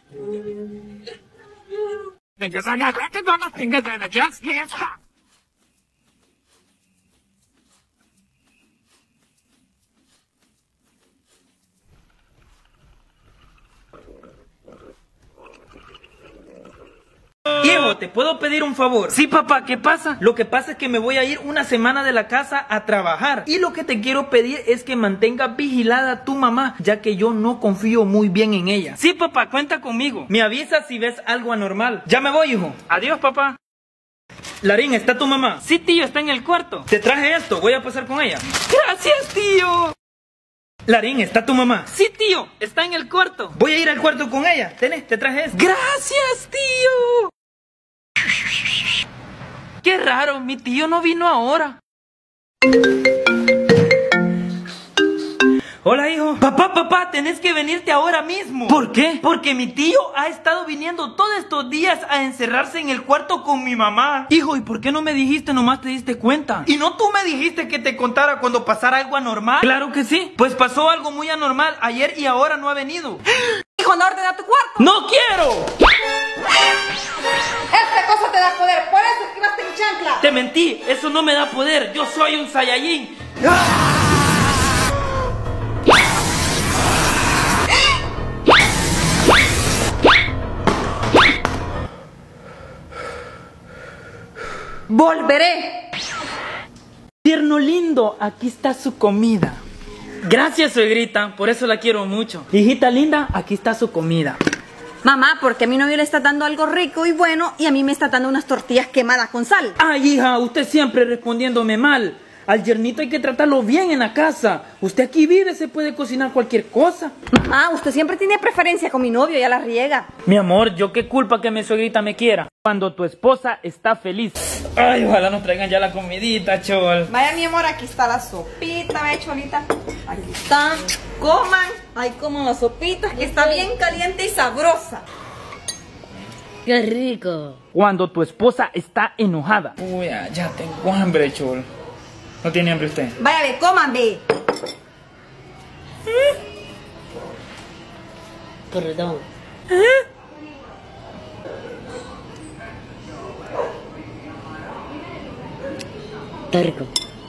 Hijo, ¿te puedo pedir un favor? Sí, papá, ¿qué pasa? Lo que pasa es que me voy a ir una semana de la casa a trabajar. Y lo que te quiero pedir es que mantengas vigilada a tu mamá, ya que yo no confío muy bien en ella. Sí, papá, cuenta conmigo. Me avisas si ves algo anormal. Ya me voy, hijo. Adiós, papá. Larín, ¿está tu mamá? Sí, tío, está en el cuarto. Te traje esto, voy a pasar con ella. Gracias, tío. Larín, ¿está tu mamá? Sí, tío, está en el cuarto. Voy a ir al cuarto con ella. Tenés, te traje esto. Gracias, tío. Qué raro, mi tío no vino ahora. Hola, hijo. Papá, tenés que venirte ahora mismo. ¿Por qué? Porque mi tío ha estado viniendo todos estos días a encerrarse en el cuarto con mi mamá. Hijo, ¿y por qué no me dijiste? Nomás te diste cuenta. ¿Y no tú me dijiste que te contara cuando pasara algo anormal? Claro que sí. Pues pasó algo muy anormal ayer y ahora no ha venido. Hijo, no ordena tu cuarto. ¡No quiero! Esta cosa te da poder, por eso esquivaste mi chancla. Te mentí, eso no me da poder. Yo soy un Saiyajin. Volveré. Tierno lindo, aquí está su comida. Gracias, suegrita, por eso la quiero mucho. Hijita linda, aquí está su comida. Mamá, porque a mi novio le está dando algo rico y bueno y a mí me está dando unas tortillas quemadas con sal. Ay, hija, usted siempre respondiéndome mal. Al yernito hay que tratarlo bien en la casa. Usted aquí vive, se puede cocinar cualquier cosa. Mamá, usted siempre tiene preferencia con mi novio, ya la riega. Mi amor, yo qué culpa que mi suegrita me quiera. Cuando tu esposa está feliz. Ay, ojalá nos traigan ya la comidita, chol. Vaya, mi amor, aquí está la sopita, ve, cholita. Aquí está. Coman. Ay, coman las sopitas, que está bien caliente y sabrosa. ¡Qué rico! Cuando tu esposa está enojada. Uy, ya tengo hambre, chol. ¿No tiene hambre usted? Vaya, ve, coman, ve. Perdón. Está rico.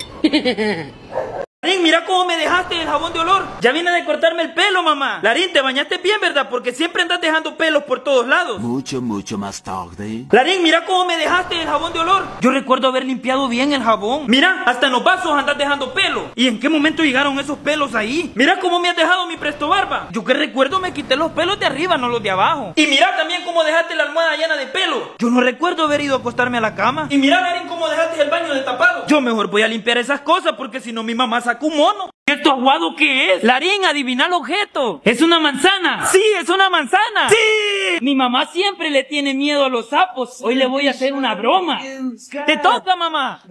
Larín, mira cómo me dejaste el jabón de olor. Ya viene de cortarme el pelo, mamá. Larín, te bañaste bien, ¿verdad? Porque siempre andas dejando pelos por todos lados. Mucho más tarde. Larín, mira cómo me dejaste el jabón de olor. Yo recuerdo haber limpiado bien el jabón. Mira, hasta en los vasos andas dejando pelo. ¿Y en qué momento llegaron esos pelos ahí? Mira cómo me has dejado mi presto barba. Yo que recuerdo me quité los pelos de arriba, no los de abajo. Y mira también cómo dejaste la almohada llena de pelo. Yo no recuerdo haber ido a acostarme a la cama. Y mira, Larín, cómo dejaste el baño destapado. Yo mejor voy a limpiar esas cosas porque si no mi mamá saca un mono. ¿Esto aguado qué es? Larín, adivina el objeto. ¿Es una manzana? Sí, es una manzana. ¡Sí! Mi mamá siempre le tiene miedo a los sapos. Hoy le voy a hacer una broma. ¡Te toca, mamá!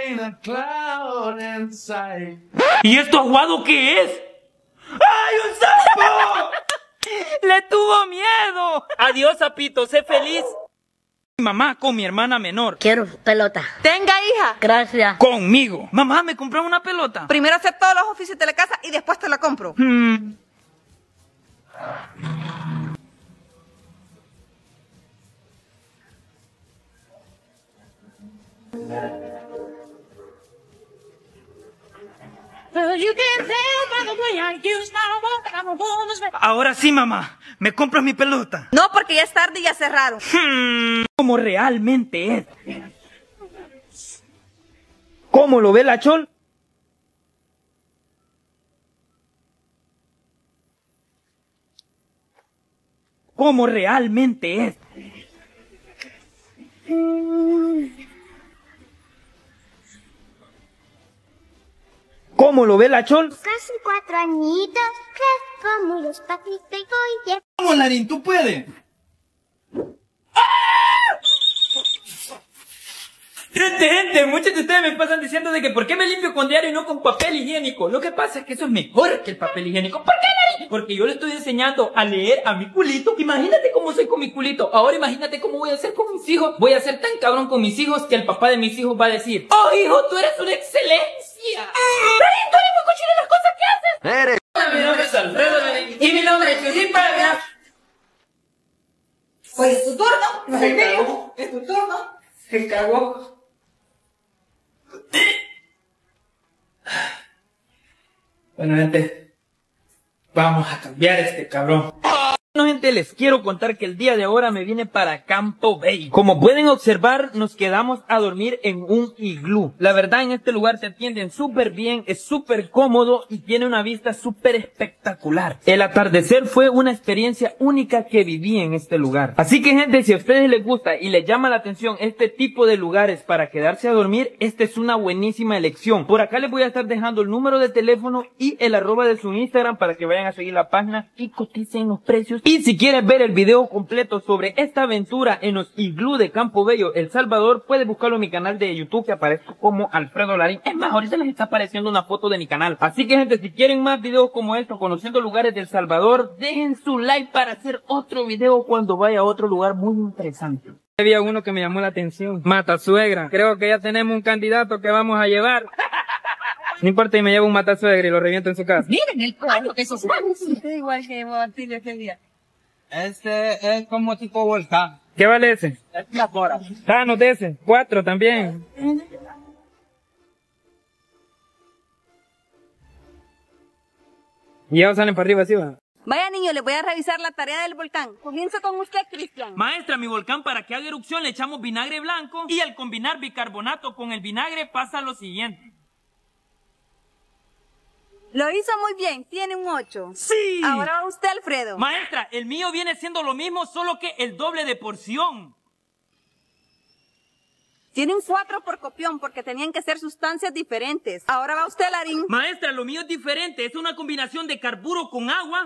¿Y esto aguado qué es? ¡Ay, un sapo! ¡Le tuvo miedo! Adiós, sapito, sé feliz. Mi mamá con mi hermana menor. Quiero pelota. Tenga, hija. Gracias. Conmigo. Mamá, ¿me compró una pelota? Primero hacer todos los oficios de la casa y después te la compro. Ahora sí, mamá. ¿Me compras mi pelota? No, porque ya es tarde y ya cerraron. Como realmente es. ¿Cómo lo ve la chol? Como realmente es. ¿Cómo lo ve la chol? Casi 4 añitos, como los patitos y ¿Cómo, Larín? ¿Tú puedes? ¡Ah! Gente, muchos de ustedes me pasan diciendo de que por qué me limpio con diario y no con papel higiénico. Lo que pasa es que eso es mejor que el papel higiénico. ¿Por qué, Larín? Porque yo le estoy enseñando a leer a mi culito. Imagínate cómo soy con mi culito. Ahora imagínate cómo voy a hacer con mis hijos. Voy a ser tan cabrón con mis hijos que el papá de mis hijos va a decir: oh, hijo, tú eres una excelencia. Larín, tú eres muy cochino en las cosas que haces. Hola, mi nombre es Alfredo Larín. Y mi nombre es Chulipa. Pues es tu turno. Se cagó. Es tu turno. Se cagó. Bueno, gente, vamos a cambiar este cabrón. Bueno, gente, les quiero contar que el día de ahora me vine para Campo Bello. Como pueden observar, nos quedamos a dormir en un iglú. La verdad, en este lugar te atienden súper bien, es súper cómodo y tiene una vista súper espectacular. El atardecer fue una experiencia única que viví en este lugar. Así que, gente, si a ustedes les gusta y les llama la atención este tipo de lugares para quedarse a dormir, esta es una buenísima elección. Por acá les voy a estar dejando el número de teléfono y el @ de su Instagram para que vayan a seguir la página y coticen los precios. Y si quieres ver el video completo sobre esta aventura en los iglú de Campo Bello, El Salvador, puedes buscarlo en mi canal de YouTube que aparezco como Alfredo Larín. Es más, ahorita les está apareciendo una foto de mi canal. Así que, gente, si quieren más videos como estos, conociendo lugares de El Salvador, dejen su like para hacer otro video cuando vaya a otro lugar muy interesante. Había uno que me llamó la atención. Matasuegra. Creo que ya tenemos un candidato que vamos a llevar. No importa, y me llevo un matasuegra y lo reviento en su casa. Miren el cuadro que esos igual que Martilio aquel día. Este es como tipo volcán. ¿Qué vale ese? Es una hora. Ah, no de ese. 4 también. Y ya salen para arriba, ¿sí va? Vaya, niño, les voy a revisar la tarea del volcán. Comienzo con usted, Cristian. Maestra, mi volcán, para que haga erupción le echamos vinagre blanco y al combinar bicarbonato con el vinagre pasa lo siguiente. Lo hizo muy bien, tiene un 8. ¡Sí! Ahora va usted, Alfredo. Maestra, el mío viene siendo lo mismo, solo que el doble de porción. Tiene un 4 por copión porque tenían que ser sustancias diferentes. Ahora va usted, Larín. Maestra, lo mío es diferente, es una combinación de carburo con agua.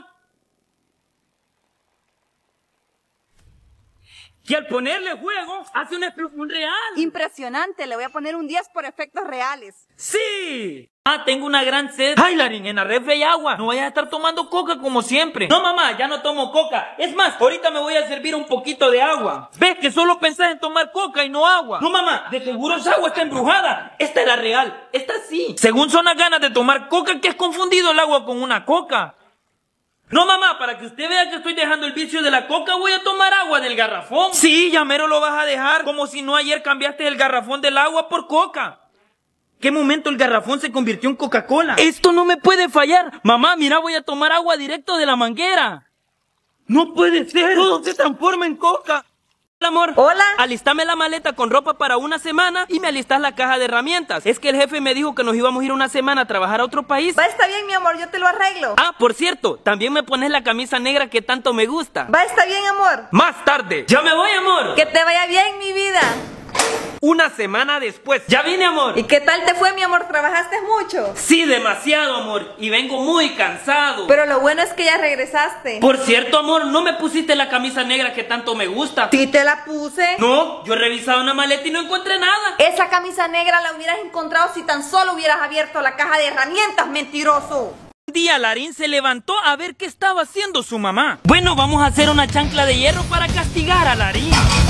Que al ponerle fuego hace una explosión real. Impresionante, le voy a poner un 10 por efectos reales. ¡Sí! Ah, tengo una gran sed. Ay, Larín, en la refri hay agua. No vayas a estar tomando coca como siempre. No, mamá, ya no tomo coca. Es más, ahorita me voy a servir un poquito de agua. ¿Ves que solo pensás en tomar coca y no agua? No, mamá, de seguro esa agua está embrujada. Esta es la real, esta sí. Según son las ganas de tomar coca, que has confundido el agua con una coca. No, mamá, para que usted vea que estoy dejando el vicio de la coca, voy a tomar agua del garrafón. Sí, ya mero lo vas a dejar, como si no ayer cambiaste el garrafón del agua por coca. ¿Qué momento el garrafón se convirtió en Coca-Cola? Esto no me puede fallar. Mamá, mira, voy a tomar agua directo de la manguera. No puede ser. Todo se transforma en coca. Hola, amor. Hola. Alistame la maleta con ropa para una semana y me alistas la caja de herramientas. Es que el jefe me dijo que nos íbamos a ir una semana a trabajar a otro país. Va, está bien, mi amor, yo te lo arreglo. Ah, por cierto, también me pones la camisa negra que tanto me gusta. Va, está bien, amor. Más tarde. Ya me voy, amor. Que te vaya bien, mi vida. Una semana después. Ya vine, amor. ¿Y qué tal te fue, mi amor? ¿Trabajaste mucho? Sí, demasiado, amor. Y vengo muy cansado. Pero lo bueno es que ya regresaste. Por cierto, amor, ¿no me pusiste la camisa negra que tanto me gusta? Sí, te la puse. No, yo he revisado una maleta y no encontré nada. Esa camisa negra la hubieras encontrado si tan solo hubieras abierto la caja de herramientas, mentiroso. Un día Larín se levantó a ver qué estaba haciendo su mamá. Bueno, vamos a hacer una chancla de hierro para castigar a Larín.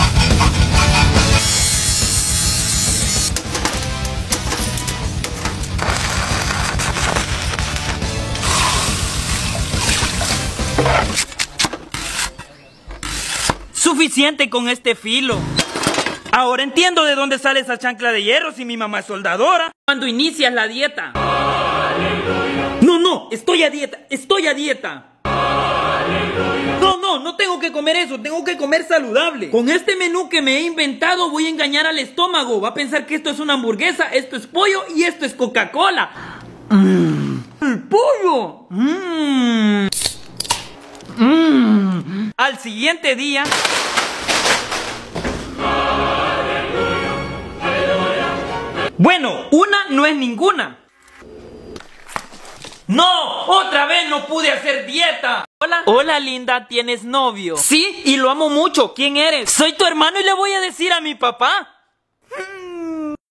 Suficiente con este filo. Ahora entiendo de dónde sale esa chancla de hierro si mi mamá es soldadora. Cuando inicias la dieta. No, estoy a dieta, No tengo que comer eso, tengo que comer saludable. Con este menú que me he inventado voy a engañar al estómago. Va a pensar que esto es una hamburguesa, esto es pollo y esto es Coca-Cola. ¡El pollo! Al siguiente día... Bueno, una no es ninguna. ¡No! ¡Otra vez no pude hacer dieta! Hola. Hola, linda, ¿tienes novio? Sí, y lo amo mucho. ¿Quién eres? Soy tu hermano y le voy a decir a mi papá.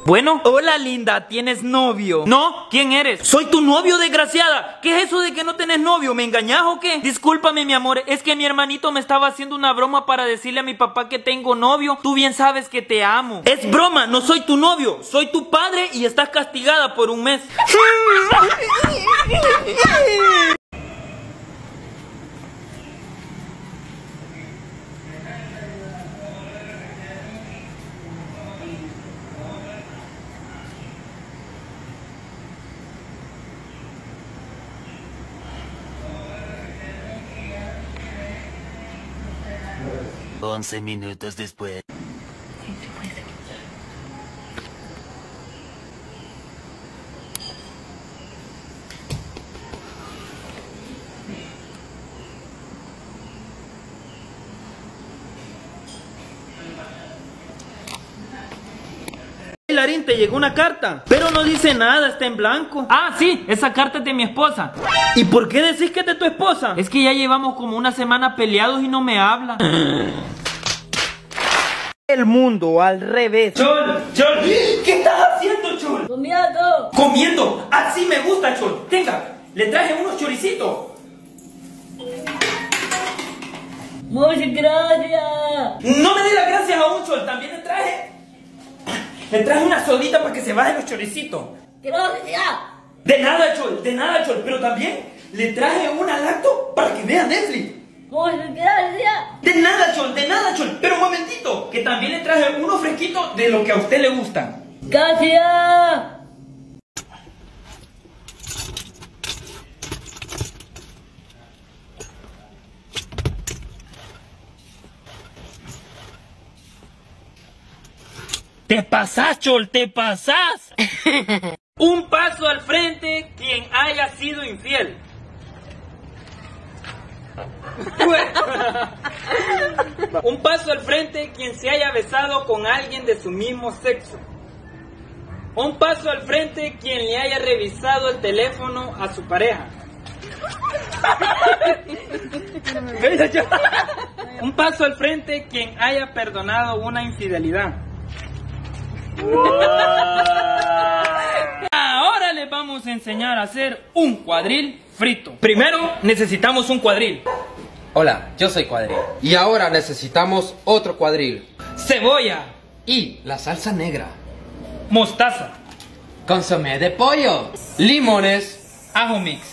Bueno, hola linda, ¿tienes novio? No, ¿quién eres? Soy tu novio, desgraciada. ¿Qué es eso de que no tenés novio? ¿Me engañás o qué? Discúlpame, mi amor, es que mi hermanito me estaba haciendo una broma para decirle a mi papá que tengo novio. Tú bien sabes que te amo. Es broma, no soy tu novio, soy tu padre y estás castigada por un mes. Once minutos después. Larín, te llegó una carta, pero no dice nada, está en blanco. Ah, sí, esa carta es de mi esposa. ¿Y por qué decís que es de tu esposa? Es que ya llevamos como una semana peleados y no me habla. El mundo al revés. Chol, Chol, ¿qué estás haciendo, Chol? Comiendo. Comiendo, así me gusta, Chol. Tenga, le traje unos choricitos. Muchas gracias. No me dé las gracias aún, Chol, también le traje una sodita para que se bajen los choricitos. Gracias. De nada, Chol, pero también le traje una lacto para que vea Netflix. Muchas gracias. De nada, Chol, pero un momentito, que también le traje uno fresquito de lo que a usted le gusta. Gracias. Te pasás, Chol, te pasás. Un paso al frente quien haya sido infiel. Un paso al frente quien se haya besado con alguien de su mismo sexo. Un paso al frente quien le haya revisado el teléfono a su pareja. Un paso al frente quien haya perdonado una infidelidad. Ahora les vamos a enseñar a hacer un cuadril frito. Primero necesitamos un cuadril. Hola, yo soy Cuadril. Y ahora necesitamos otro cuadril. Cebolla. Y la salsa negra. Mostaza. Consomé de pollo. Limones. Ajo mix.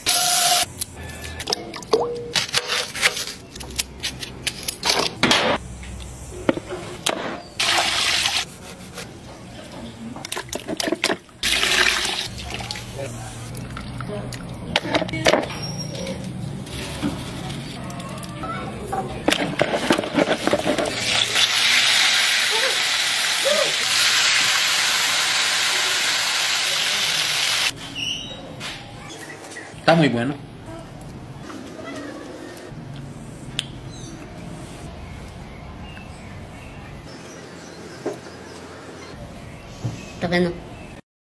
Está muy bueno. Está bueno.